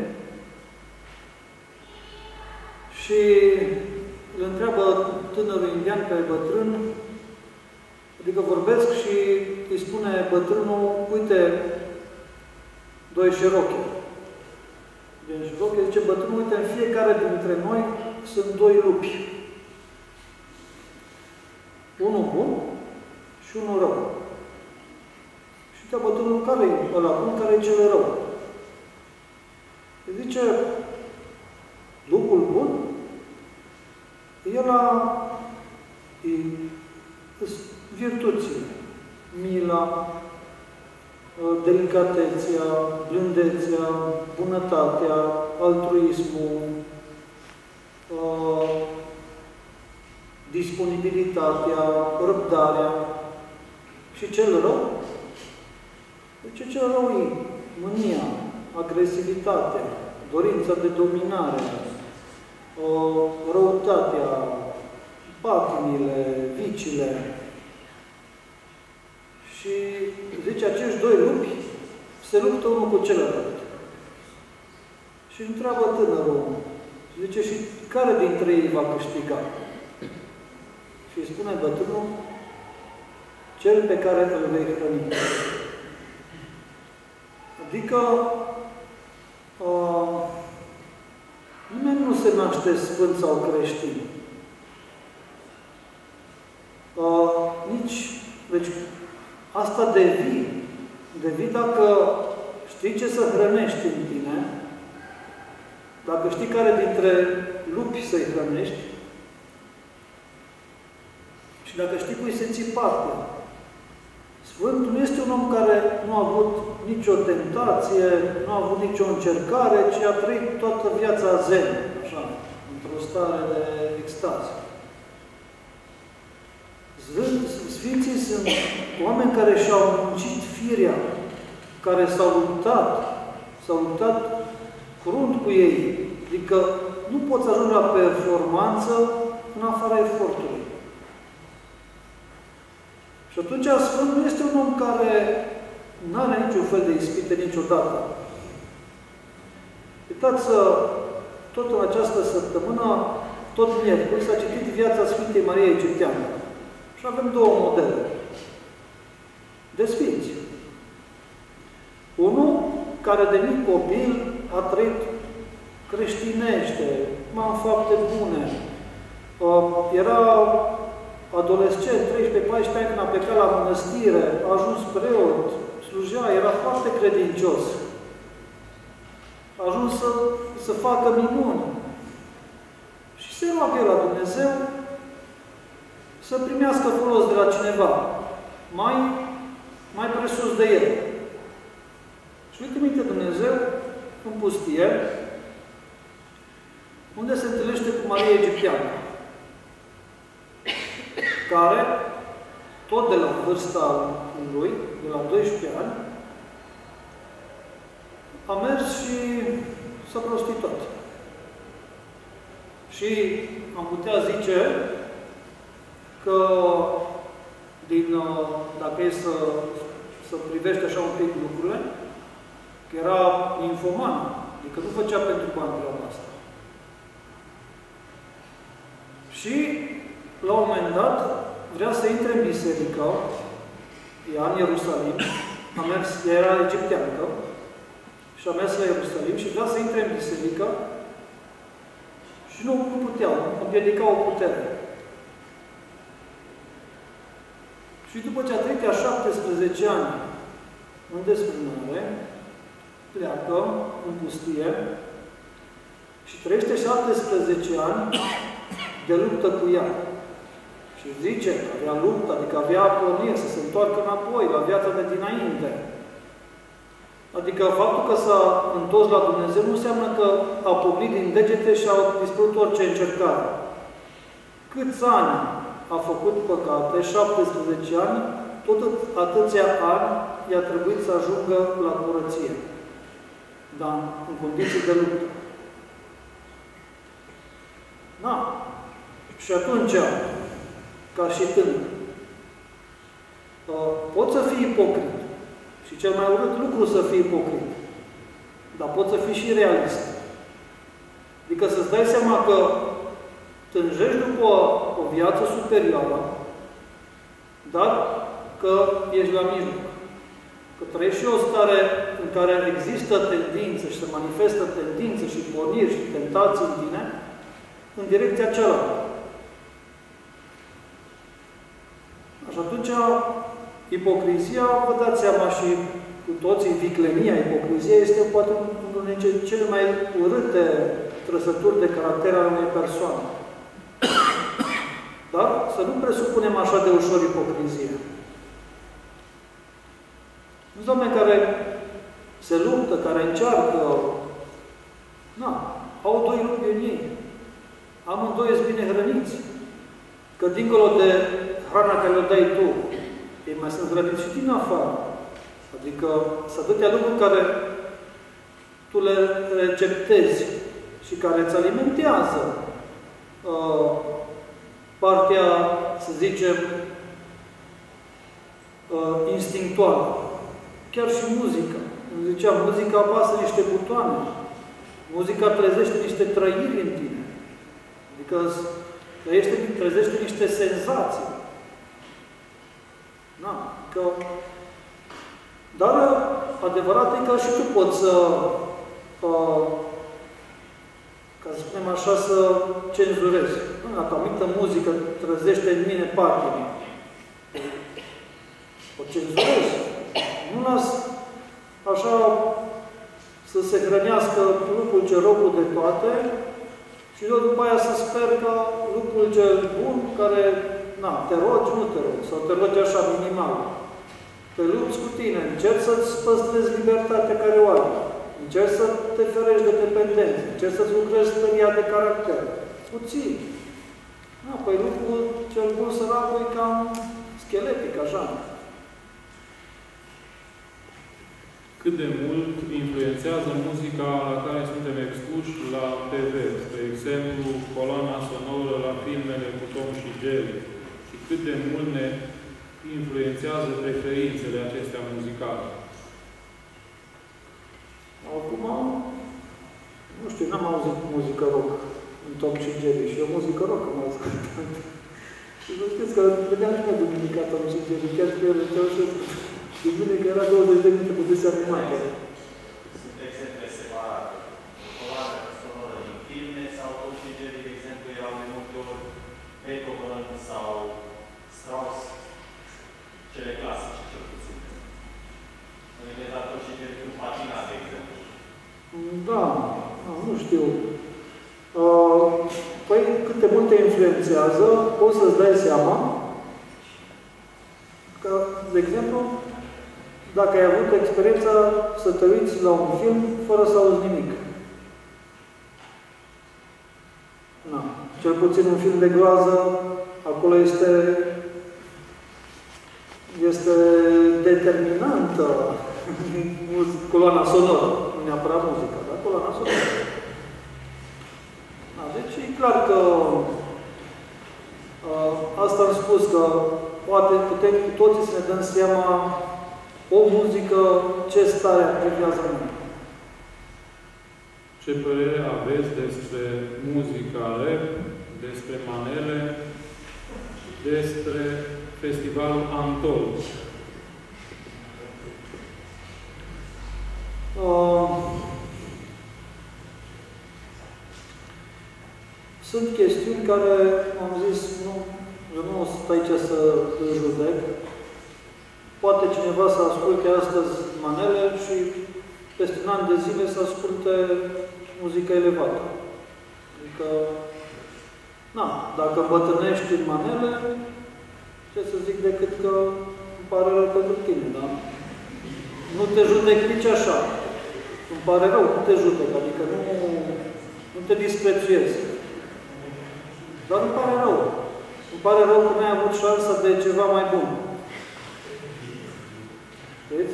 și îl întreabă tânărul indian pe bătrân, adică vorbesc și îi spune bătrânul, uite, 2 șeroche. Din șeroche zice bătrânul, uite, în fiecare dintre noi sunt 2 lupi. Unul bun și unul rău. Și uite, bătrânul, care e ăla bun, care e cel rău? Îi zice, lupul bun, e virtuțile, mila, delicatețea, blândețea, bunătatea, altruismul, disponibilitatea, răbdarea. Și cel rău? Deci cel rău e mânia, agresivitatea, dorința de dominare, răutatea, patimile, vicile. Și zice, acești 2 lupi se luptă unul cu celălalt. Și întreabă tânărul, zice, și care dintre ei va câștiga? Și îi spune bătrânul, cel pe care îl vei hrăni. Adică, nimeni nu se naște sfânt sau creștin. Deci, asta devii dacă știi ce să hrănești în tine, dacă știi care dintre lupi să-i hrănești și dacă știi cui să ții parte. Sfântul nu este un om care nu a avut nicio tentație, nu a avut nicio încercare, ci a trăit toată viața zen, așa, într-o stare de extaz. Sfinții sunt oameni care și-au muncit firea, care s-au luptat crunt cu ei. Adică nu poți ajunge la performanță în afara efortului. Și atunci Sfântul nu este un om care nu are niciun fel de ispite niciodată. Uitați, tot în această săptămână, tot miercuri, s-a citit viața Sfintei Mariei Egipteană. Și avem două modele de sfinți. Unul care de mic copil a trăit creștinește, în fapte bune. Era adolescent, 13-14 ani, când a plecat la mănăstire, a ajuns preot, slujea, era foarte credincios. A ajuns să facă minuni. Și se roagă la Dumnezeu să primească folos de la cineva, mai presus de el. Și uite minte Dumnezeu în pustie, unde se întâlnește cu Maria Egipteană, care, tot de la vârsta lui, de la 12 ani, a mers și s-a prostituat. Și am putea zice că, dacă e să privești așa un pic lucrurile, că era infoman, adică nu făcea pentru bani treaba asta. Și, la un moment dat, vrea să intre în biserică, ea în Ierusalim, ea era egipteancă, și a mers la Ierusalim și vrea să intre în biserică și nu puteau, împiedica o putere. Și după ce a trăit ea 17 ani în desfrânare, pleacă în pustie și trăiește 17 ani de luptă cu ea. Și zice că avea luptă, adică avea porniri să se întoarcă înapoi la viața de dinainte. Adică faptul că s-a întors la Dumnezeu nu înseamnă că a pocnit din degete și a dispărut orice încercare. Câți ani a făcut păcate, 17 ani, tot atâția ani i-a trebuit să ajungă la curăție. Dar în condiții de luptă. Da. Și atunci, ca și tânăr, poți să fii ipocrit. Și cel mai urât lucru să fii ipocrit. Dar poți să fii și realist. Adică să-ți dai seama că tânjești după o viață superioară, dar că ești la mijloc. Că trăiești și o stare în care există tendințe și se manifestă tendințe și porniri și tentații în tine, în direcția cealaltă. Și atunci, ipocrizia, vă dați seama și cu toții, viclenia, ipocrizia este poate unul dintre cele mai urâte trăsături de caracter al unei persoane. Dar să nu presupunem așa de ușor ipocrizie. Sunt oameni care se luptă, care încearcă, au doi lupi în ei. Amândoi sunt bine hrăniți. Că dincolo de hrana care le dai tu, ei mai sunt hrăniți și din afară. Adică sunt atâtea lucruri care tu le receptezi și care îți alimentează partea, să zicem, instinctuală. Chiar și muzica. Îmi zicea, muzica apasă niște butoane. Muzica trezește niște trăiri în tine. Adică trezește niște senzații. Dar adevărat e că și tu poți să, ca să spunem așa, să cenzurezi. Dacă anumită muzică trezește în mine patimă, o cenzurezi. Nu las așa să să se hrănească lucrul cel rău de toate și eu după aia să sper că lucrul cel bun, care, na, te rogi, nu te rogi, sau te rogi așa minimal. Te lupți cu tine, încerci să-ți păstrezi libertatea care o ai, încerci să te ferești de dependență, încerci să-ți lucrezi stăria de caracter. Puțin. Da, păi lucrul cel bun săracul e cam scheletic, așa. Cât de mult influențează muzica la care suntem expuși la TV, spre exemplu, coloana sonoră la filmele cu Tom și Jerry, și cât de mult ne influențează preferințele acestea muzicale? Acum, nu știu, n-am auzit muzică rock în Tom și Jerry și eu muzică rock am ascultat. Și vă știți că vedeam și noi duminica Tom și Jerry, chiar că și bine că era 20 de minute cu dese animate. Sunt exemple separate. Coloana sonoră din filme sau Tom și Jerry, de exemplu, erau de multe ori Beethoven sau Strauss, cele clasice, cel puțin. În la Tom și Jerry cu patina, de exemplu. Da, nu știu. Păi, cât de mult te influențează, poți să-ți dai seama că, de exemplu, dacă ai avut experiența să te uiți la un film fără să auzi nimic. Na. Cel puțin un film de groază, acolo este determinantă coloana sonoră, nu neapărat muzica, dar coloana sonoră. Da, deci e clar că asta am spus, că poate putem cu toții să ne dăm seama o muzică, ce stare activează în noi. Ce părere aveți despre muzica rap, despre manele, despre festivalul Antol? Sunt chestiuni care, am zis, eu nu o să stai aici să îl judec. Poate cineva să asculte astăzi manele și peste un an de zile să asculte muzică elevată. Adică, na, dacă îmbătrânești în manele, ce să zic decât că îmi pare rău pentru tine, da? Nu te judec nici așa. Îmi pare rău, nu te judec, adică nu te disprețuiesc. Dar îmi pare rău. Îmi pare rău că n-ai avut șansa de ceva mai bun. Știți?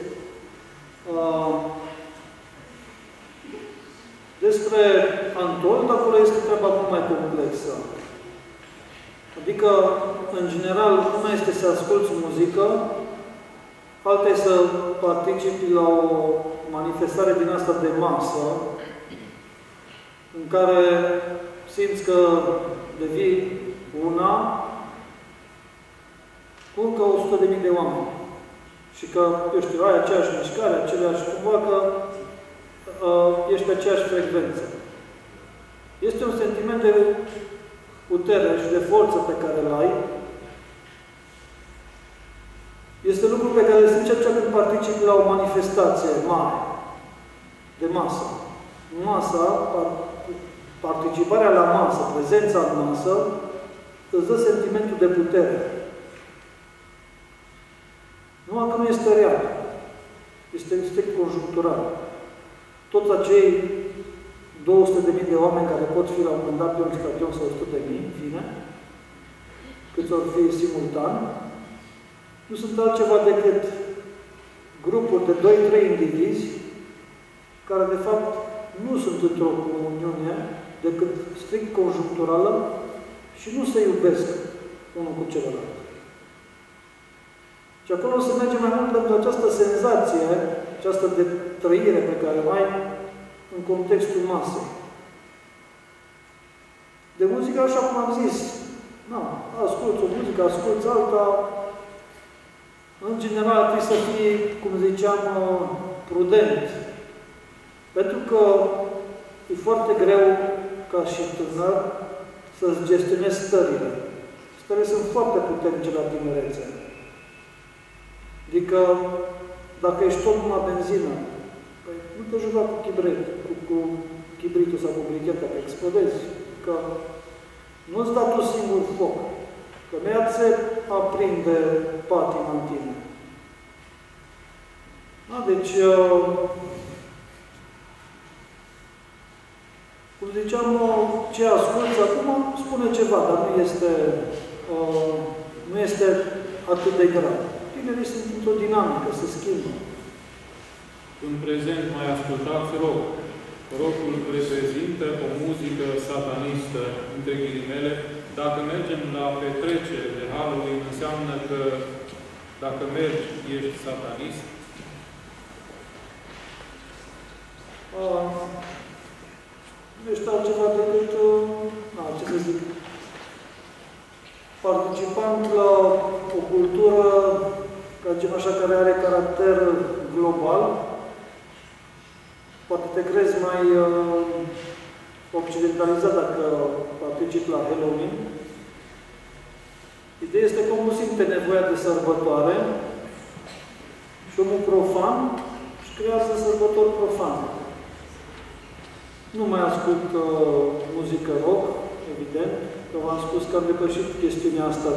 Despre Antol, acolo este treaba mult mai complexă. Adică, în general, una este să asculți muzică, alta este să participi la o manifestare din asta de masă, în care simți că devii una cu încă 100.000 de oameni. Și că, eu știu, ai aceeași mișcare, aceleași, cumva că ești pe aceeași frecvență. Este un sentiment de putere și de forță pe care îl ai. Este lucru pe care îl simți atunci când participi la o manifestație mare, de masă. Masa, participarea la masă, prezența în masă, îți dă sentimentul de putere. Numai că nu este real. Este strict conjunctural. Toți acei 200.000 de oameni care pot fi la un moment dat pe un stadion sau 100.000, în fine, câți or fi simultan, nu sunt altceva decât grupuri de 2-3 indivizi care, de fapt, nu sunt într-o comuniune decât strict conjuncturală și nu se iubesc unul cu celălalt. Și acolo se merge mai mult pentru această senzație, această de trăire pe care o ai în contextul masei. De muzică, așa cum am zis, asculți o muzică, asculți alta. În general, trebuie să fii, cum ziceam, prudent. Pentru că e foarte greu, ca și tânăr, să-ți gestionezi stările. Stările sunt foarte puternice la tinerețe. Adică, dacă ești tot numai benzină, păi nu te juca cu chibritul sau cu bricheta, că explodezi, că nu-ți da tu singur foc, că nu se aprinde patima în tine. Da, deci, cum ziceam, ce asculți acum spune ceva, dar nu este atât de grav. Tinerii sunt într-o dinamică, se schimbă. În prezent mai ascultați rock. Rockul reprezintă o muzică satanistă, între ghilimele. Dacă mergem la petrecere de Halloween, înseamnă că dacă mergi, ești satanist. Nu ești altceva decât, ce să zic, participant la o cultură, ca zicem așa, care are caracter global. Poate te crezi mai occidentalizat dacă participi la Halloween. Ideea este că omul simte nevoia de sărbătoare și omul profan își creează sărbători profane. Nu mai ascult muzică rock, evident, că v-am spus că am depășit chestiunea asta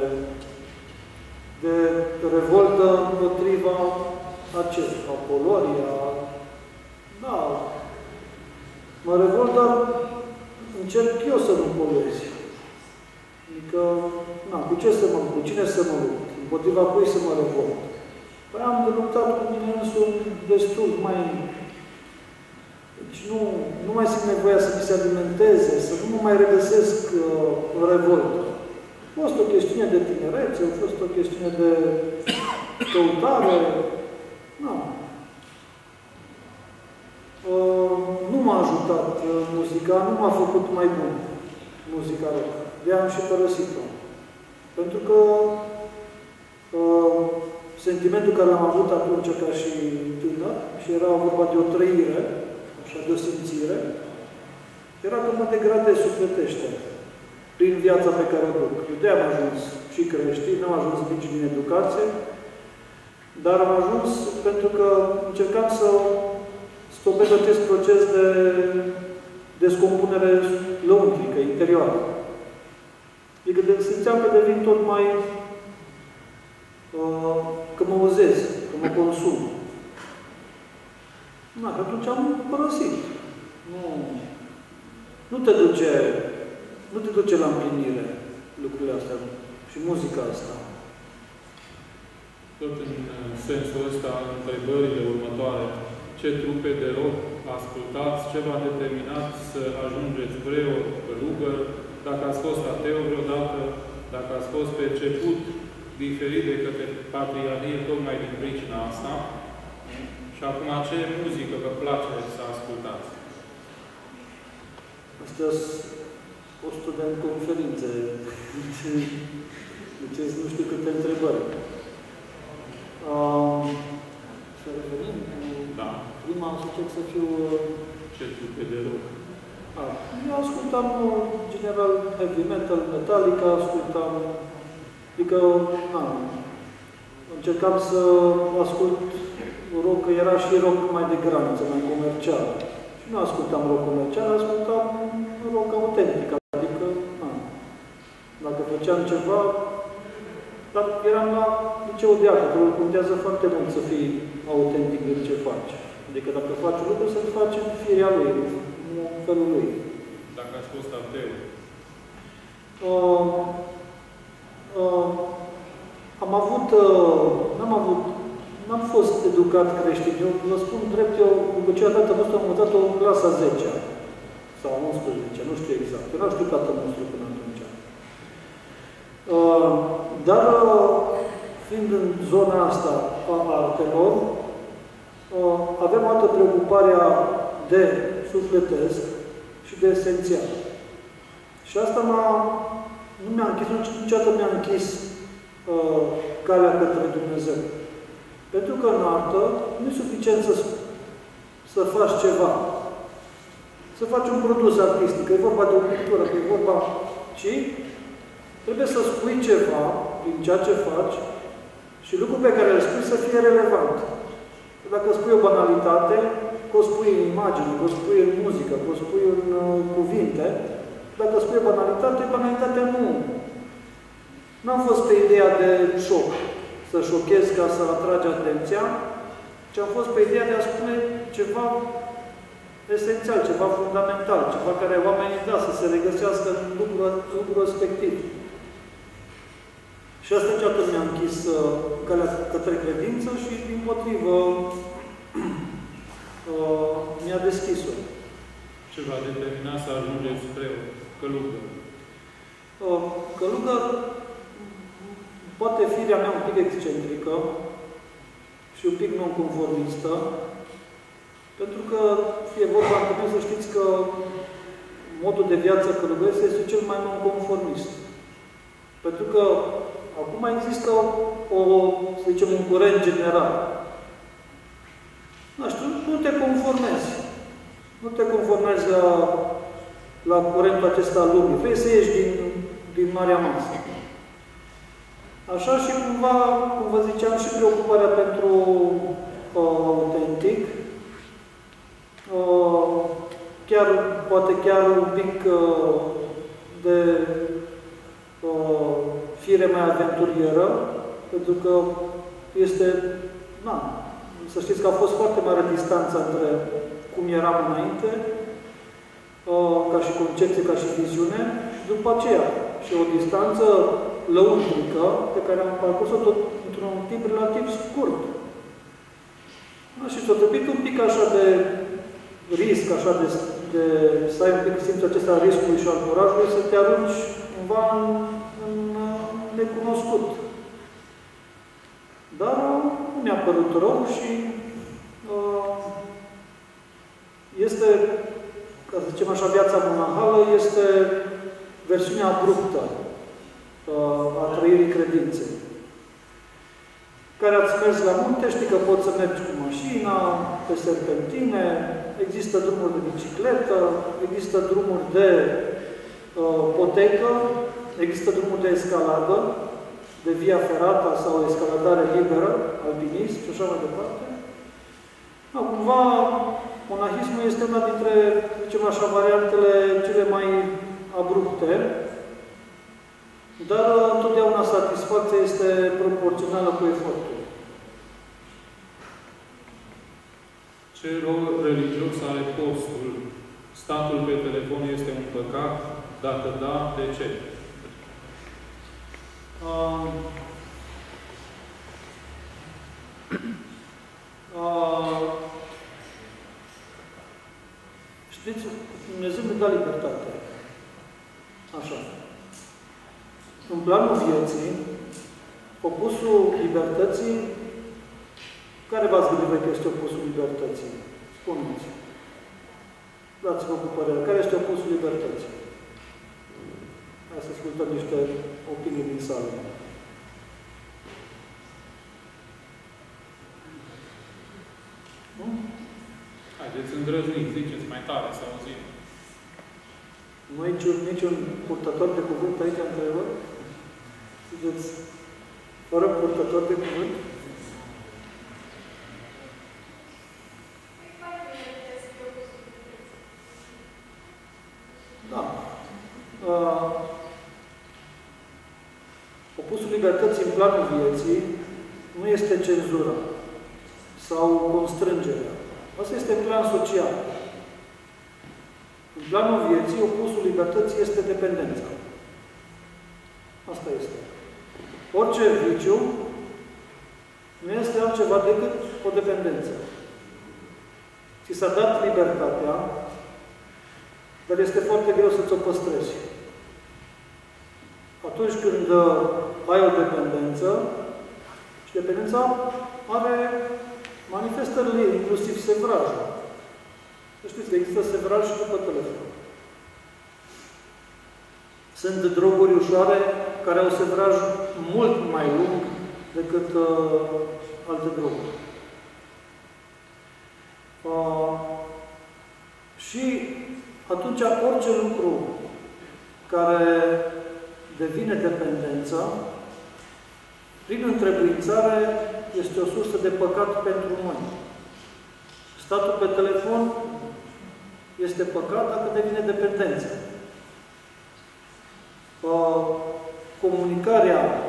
de revoltă împotriva a poluării, da, mă revolt, dar încerc eu să nu poluez. Adică, cu cine să mă lupt? Împotriva cui să mă revolt? Păi am de luptat cu mine însumi destul, deci nu mai simt nevoia să mi se alimenteze, să nu mă mai regăsesc în revoltă. A fost o chestiune de tinerețe, a fost o chestiune de căutare. Nu m-a ajutat muzica, nu m-a făcut mai bun muzica rock. De-aia am și părăsit-o. Pentru că sentimentul care l-am avut atunci ca și tânăr, și era vorba de o trăire, așa, de o simțire, era că mă degradez sufletește prin viața pe care o duc. Eu de-aia am ajuns și creștin, n-am ajuns nici din educație, dar am ajuns pentru că încercam să stopez acest proces de descompunere lăuntrică, interioară. Adică simțeam că devin tot mai că mă uzez, că mă consum. Că atunci am părăsit. Nu te duce la împlinire lucrurile astea și muzica asta. Tot în sensul ăsta, întrebările următoare. Ce trupe de rock ascultați? Ce v-a determinat să ajungeți preot, călugăr? Dacă ați fost ateu vreodată? Dacă ați fost perceput diferit de către patriarhie tocmai din pricina asta? Și acum, ce muzică vă place să ascultați? Astea sunt 100 de conferințe. Deci nu știu câte întrebări. Să revenim? Da. Prima am să încerc să fiu... Ce trupe de rock? Eu ascultam, general, heavy metal, Metallica, ascultam... Adică, încercam să ascult rock, că era și rock mai de graniță, mai comercial. Și nu ascultam rock comercial, ascultam rock autentic. Adică, dacă făceam ceva, dar eram la liceu de artă, că contează foarte mult să fii autentic din ce faci. Adică dacă faci lucru, să-l faci în firea lui, în felul lui. Dacă ați fost ateu? N-am fost educat creștin. Eu vă spun drept, eu după ce am învățat o clasa 10 sau 11, nu știu exact. Eu n-am știut tatăl nostru până atunci. Dar fiind în zona asta a artelor, avem o altă preocupare de sufletesc și de esențial. Și asta nu mi-a închis, niciodată mi-a închis calea către Dumnezeu. Pentru că în artă nu e suficient să faci ceva. Să faci un produs artistic, că e vorba de o pictură, că e vorba... ci trebuie să spui ceva prin ceea ce faci și lucrul pe care îl spui să fie relevant. Dacă spui o banalitate, că o spui în imagine, că o spui în muzică, că o spui în cuvinte, dacă spui o banalitate, banalitatea nu am fost pe ideea de șoc, să șochezi ca să atragi atenția, ci am fost pe ideea de a spune ceva esențial, ceva fundamental, ceva care oamenii să se regăsească în lucrul respectiv. Și asta niciodată mi-a închis calea către credință și, dimpotrivă, mi-a deschis-o. Ce v-a determinat să ajungeți preot, călugăr? Călugăr, poate firea mea un pic excentrică și un pic nonconformistă, pentru că, fie vorba între noi, să știți că modul de viață călugăresc este cel mai nonconformist. Pentru că acum există să zicem, un curent general. Nu știu, nu te conformezi. Nu te conformezi la curentul acesta al lumii. Vrei să ieși din marea masă. Așa și cumva, cum vă ziceam, și preocuparea pentru autentic. Poate chiar un pic de fire mai aventurieră, pentru că este, să știți că a fost foarte mare distanță între cum eram înainte, ca și concepție, ca și viziune, și după aceea. Și o distanță lăuntrică pe care am parcurs-o tot într-un timp relativ scurt. Și s-a trebuit un pic așa de risc, așa de să ai un pic simțul acesta riscului și al curajului, să te arunci cumva în necunoscut. Dar nu mi-a părut rău și este, ca să zicem așa, viața monahală este versiunea abruptă a trăirii credinței. Care ați mers la munte, știi că poți să mergi cu mașina, pe serpentine, există drumuri de bicicletă, există drumuri de potecă, există drumuri de escaladă, de via ferata sau escaladare liberă, alpinism și așa mai departe. Cumva, monahismul este una dintre, zicem așa, variantele cele mai abrupte, dar întotdeauna satisfacția este proporțională cu efortul. Ce rol religios are postul? Statul pe telefon este un păcat? Dacă da, de ce? Știți, Dumnezeu ne dă libertate. Așa. În planul vieții, opusul libertății, care v-ați gândit voi că este opusul libertății? Spuneți. Dați-vă cu părere. Care este opusul libertății? Hai să ascultăm niște opinii din sală. Nu? Haideți îndrăzniți, ziceți mai tare să auzim. Nu e niciun purtător de cuvânt aici între voi? Ziceți, fără purtător de cuvânt? Da. Opusul libertății în planul vieții nu este cenzura sau constrângerea. Asta este în plan social. În planul vieții, opusul libertății este dependența. Asta este. Orice viciu nu este altceva decât o dependență. Ți s-a dat libertatea, dar este foarte greu să ți-o păstrezi. Atunci când ai o dependență, și dependența are manifestările, inclusiv sevrajul. Să știți că există sevraj și după telefon. Sunt droguri ușoare care au sevraj mult mai lung decât alte droguri. Și atunci orice lucru care devine dependență, prin întrebuințare, este o sursă de păcat pentru noi. Statul pe telefon este păcat dacă devine dependență. Comunicarea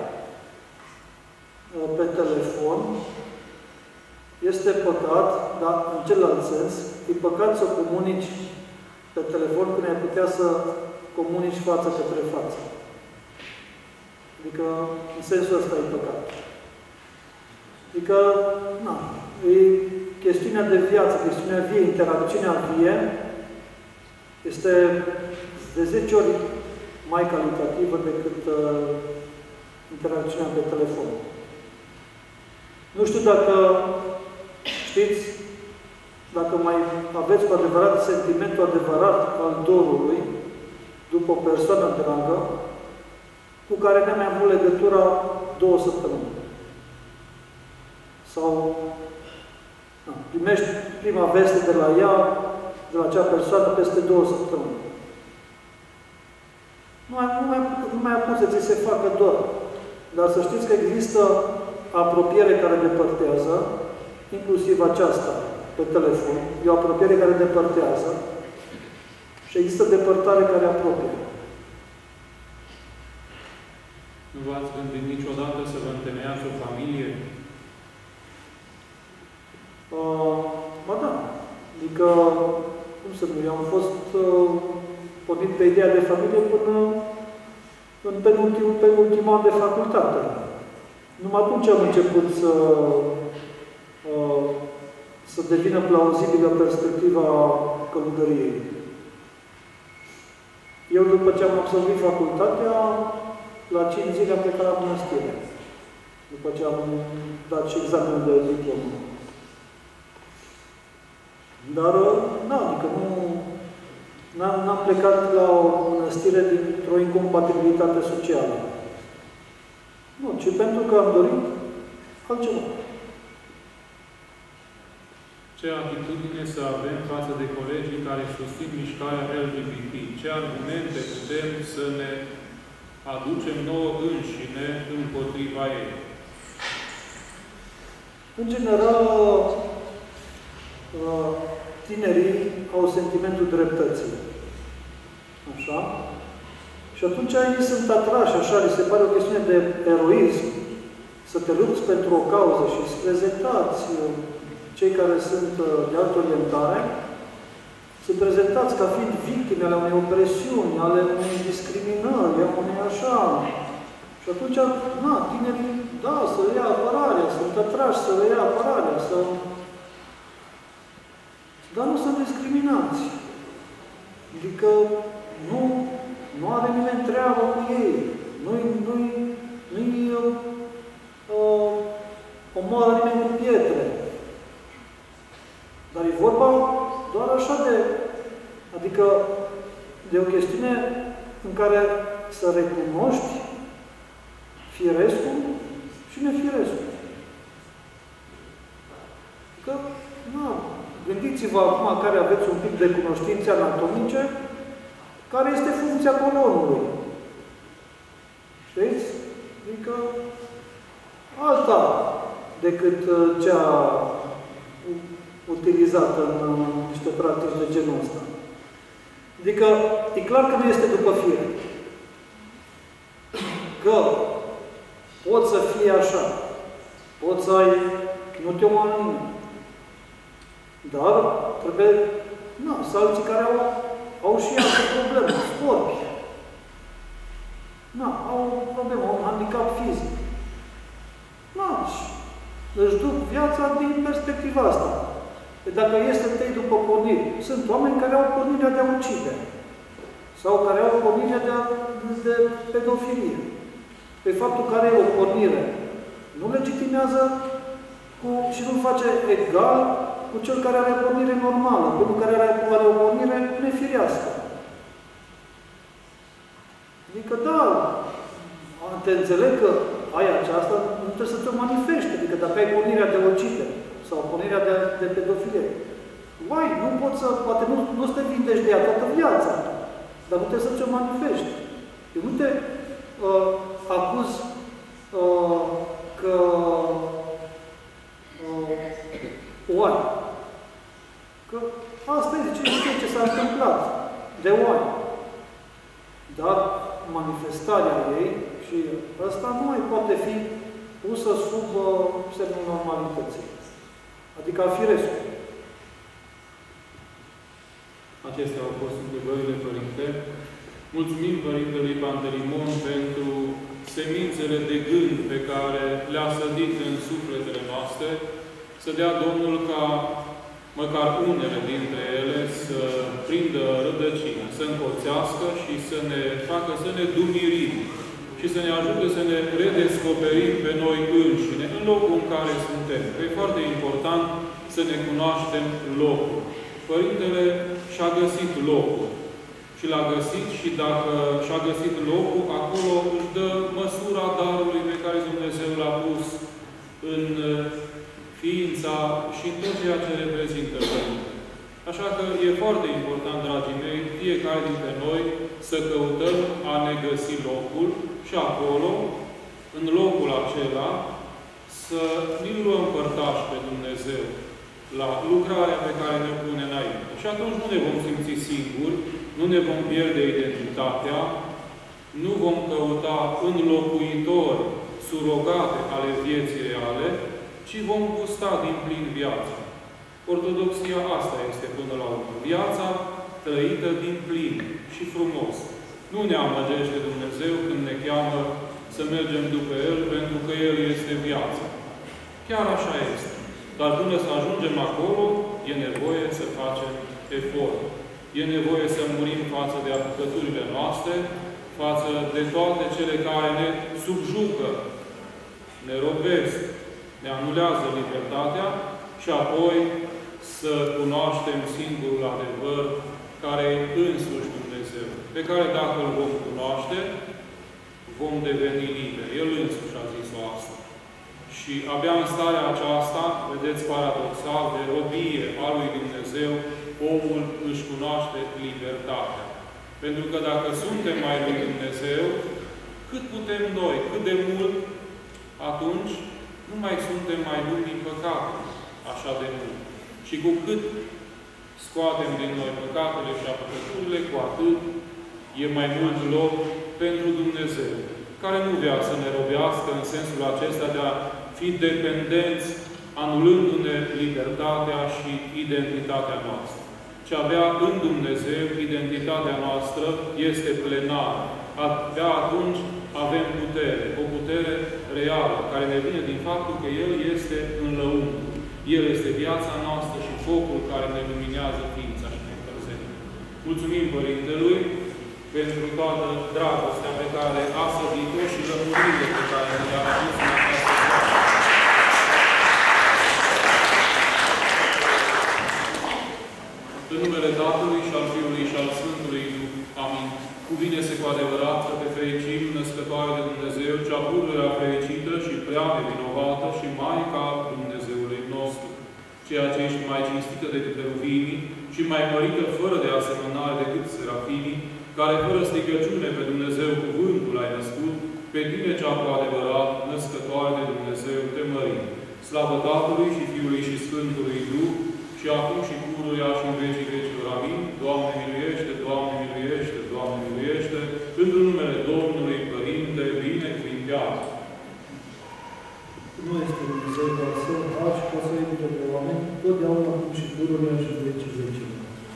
pe telefon este păcat, dar în celălalt sens, e păcat să comunici pe telefon când ai putea să comunici față către față. Adică, în sensul ăsta e păcat. Adică, na, e chestiunea de viață, chestiunea vie, interacțiunea vie este de 10 ori mai calitativă decât interacțiunea pe telefon. Nu știu dacă știți, dacă mai aveți cu adevărat sentimentul adevărat al dorului după o persoană dragă cu care ne-am avut legătura 2 săptămâni. Sau primești prima veste de la ea, de la acea persoană, peste 2 săptămâni. Nu mai apucă să ți se facă dor. Dar să știți că există apropiere care depărtează, inclusiv aceasta, pe telefon. E o apropiere care depărtează și există depărtare care apropie. Nu v-ați gândit niciodată să vă întemeiați o familie? Ba da. Adică, cum să nu, eu am fost pornit pe ideea de familie până în penultimul an de facultate. Numai atunci am început să devină plauzibilă perspectiva călugăriei. Eu, după ce am absolvit facultatea, la 5 zile am plecat la mănăstire. După ce am dat și examenul de diplomă. Dar, da, adică n-am plecat la o mănăstire dintr-o incompatibilitate socială. Nu, ci pentru că am dorit altceva. Ce atitudine să avem față de colegii care susțin mișcarea LGBT? Ce argumente putem să ne aducem nouă înșine împotriva ei? În general, tinerii au sentimentul dreptății. Așa? Și atunci ei sunt atrași, așa, li se pare o chestiune de eroism, să te lupți pentru o cauză și să prezentați cei care sunt de altă orientare, sunt prezentați ca fiind victime ale unei opresiuni, ale unei discriminări, ale unei așa. Și atunci, na, tinerii, da, să le ia apărarea, sunt atrași să le ia apărarea, dar nu sunt discriminați. Adică nu are nimeni treabă cu ei. Nu-i omoară nimeni cu pietre. Dar e vorba doar așa adică de o chestiune în care să recunoști firescul și nefirescul. Că, gândiți-vă acum care aveți un pic de cunoștințe anatomice, care este funcția colonului. Știți? Adică alta decât cea utilizată în niște practici de genul ăsta. Adică, e clar că nu este după fire. Că poți să fie așa. Poți să ai, nu te omoară nimeni. Dar trebuie, să alții care au și alte probleme, orbi. Au o problemă, un handicap fizic. Își duc viața din perspectiva asta. Dacă este tăi după porniri, sunt oameni care au pornirea de a ucide. Sau care au pornirea de pedofilie. Pe faptul că are o pornire nu legitimează și nu face egal cu cel care are o pornire normală, pentru care are o pornire nefirească. Adică, da, te înțeleg că ai aceasta, nu trebuie să te manifeste. Adică dacă ai pornirea de ucide sau pornirea de pedofilie, nu poți să, poate nu te vindești de ea toată viața, dar nu trebuie să ți-o manifesti. Eu nu te acuz că o ai. ei și ăsta nu mai poate fi pusă sub semnul normalității. Adică a firescul. Acestea au fost întrebările, Părinte. Mulțumim Părintelui Pantelimon pentru semințele de gând pe care le-a sădit în sufletele noastre, să dea Domnul ca măcar unele dintre ele să prindă rădăcină, să încolțească și să ne facă să ne dumirim și să ne ajute să ne redescoperim pe noi înșine, în locul în care suntem. E foarte important să ne cunoaștem locul. Părintele și-a găsit locul. Și l-a găsit și dacă și-a găsit locul, acolo își dă măsura darului pe care Dumnezeu l-a pus în ființa și în tot ceea ce reprezintă Părinte. Așa că e foarte important, dragii mei, fiecare dintre noi să căutăm a ne găsi locul și acolo, în locul acela, să ni-l luăm părtași pe Dumnezeu la lucrarea pe care ne pune înainte. Și atunci nu ne vom simți singuri, nu ne vom pierde identitatea, nu vom căuta înlocuitori surogate ale vieții reale, ci vom gusta din plin viața. Ortodoxia asta este până la urmă. Viața trăită din plin și frumos. Nu ne amăgește Dumnezeu când ne cheamă să mergem după El, pentru că El este viața. Chiar așa este. Dar până să ajungem acolo, e nevoie să facem efort. E nevoie să murim față de apucăturile noastre, față de toate cele care ne subjucă, ne robesc, ne anulează libertatea și apoi să cunoaștem singurul adevăr care e însuși Dumnezeu, pe care dacă îl vom cunoaște, vom deveni liberi. El însuși a zis-o asta. Și abia în starea aceasta, vedeți paradoxal, de robie a lui Dumnezeu, omul își cunoaște libertatea. Pentru că dacă suntem mai lui Dumnezeu, cât putem noi, cât de mult, atunci nu mai suntem mai lumi din păcate, așa de mult. Și cu cât scoatem din noi păcatele și apucăturile, cu atât e mai mult loc pentru Dumnezeu, care nu vrea să ne robească în sensul acesta de a fi dependenți, anulându-ne libertatea și identitatea noastră. Ci abia în Dumnezeu, identitatea noastră este plenară. Abia atunci avem putere, o putere reală, care ne vine din faptul că El este în lăuntru. El este viața noastră și focul care ne luminează ființa și ne încălzește. Mulțumim Părintelui pentru toată dragostea pe care a sădit-o și lămuririle pe care ne-a adus în această seară. În numele Tatălui și al Fiului și al Sfântului Duh. Amin. Cuvine-se cu adevărat să te fericim, Născătoare de Dumnezeu, cea pururea fericită și prea nevinovată și Maica Dumnezeului nostru, ceea ce ești mai cinstită decât rufinii și mai mărită fără de asemănare decât serafimii, care fără stricăciune pe Dumnezeu cuvântul ai născut, pe tine cea cu adevărat, Născătoare de Dumnezeu, te mărim. Slavă Tatălui și Fiului și Sfântului Duh, și acum și pururea și în vecii vecilor. Amin. Doamne miluiește, Doamne miluiește, Doamne miluiește, pentru numele Domnului Părinte, binecuvintează. Nu este Dumnezeu, dar să faci ca să iubite pe oameni, totdeauna acum și pururea și în vecii vecilor.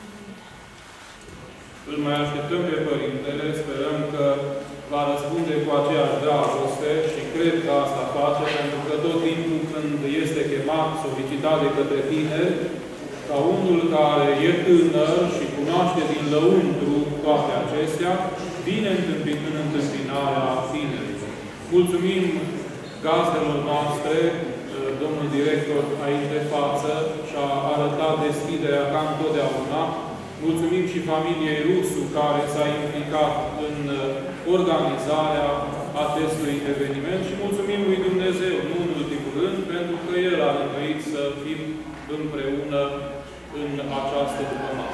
Îl mai așteptăm pe Părintele, sperăm că va răspunde cu aceeași dragoste și cred că asta face, pentru că tot timpul când este chemat, solicitat de către tineri, ca unul care e tânăr și cunoaște din lăuntru toate acestea, vine întâmpinând întâmpinarea tinerilor. Mulțumim gazdelor noastre, domnul director aici de față și-a arătat deschiderea ca întotdeauna. Mulțumim și familiei Rusu care s-a implicat în organizarea acestui eveniment și mulțumim lui Dumnezeu, nu în ultimul rând, pentru că El a rânduit să fim împreună în această după-masă.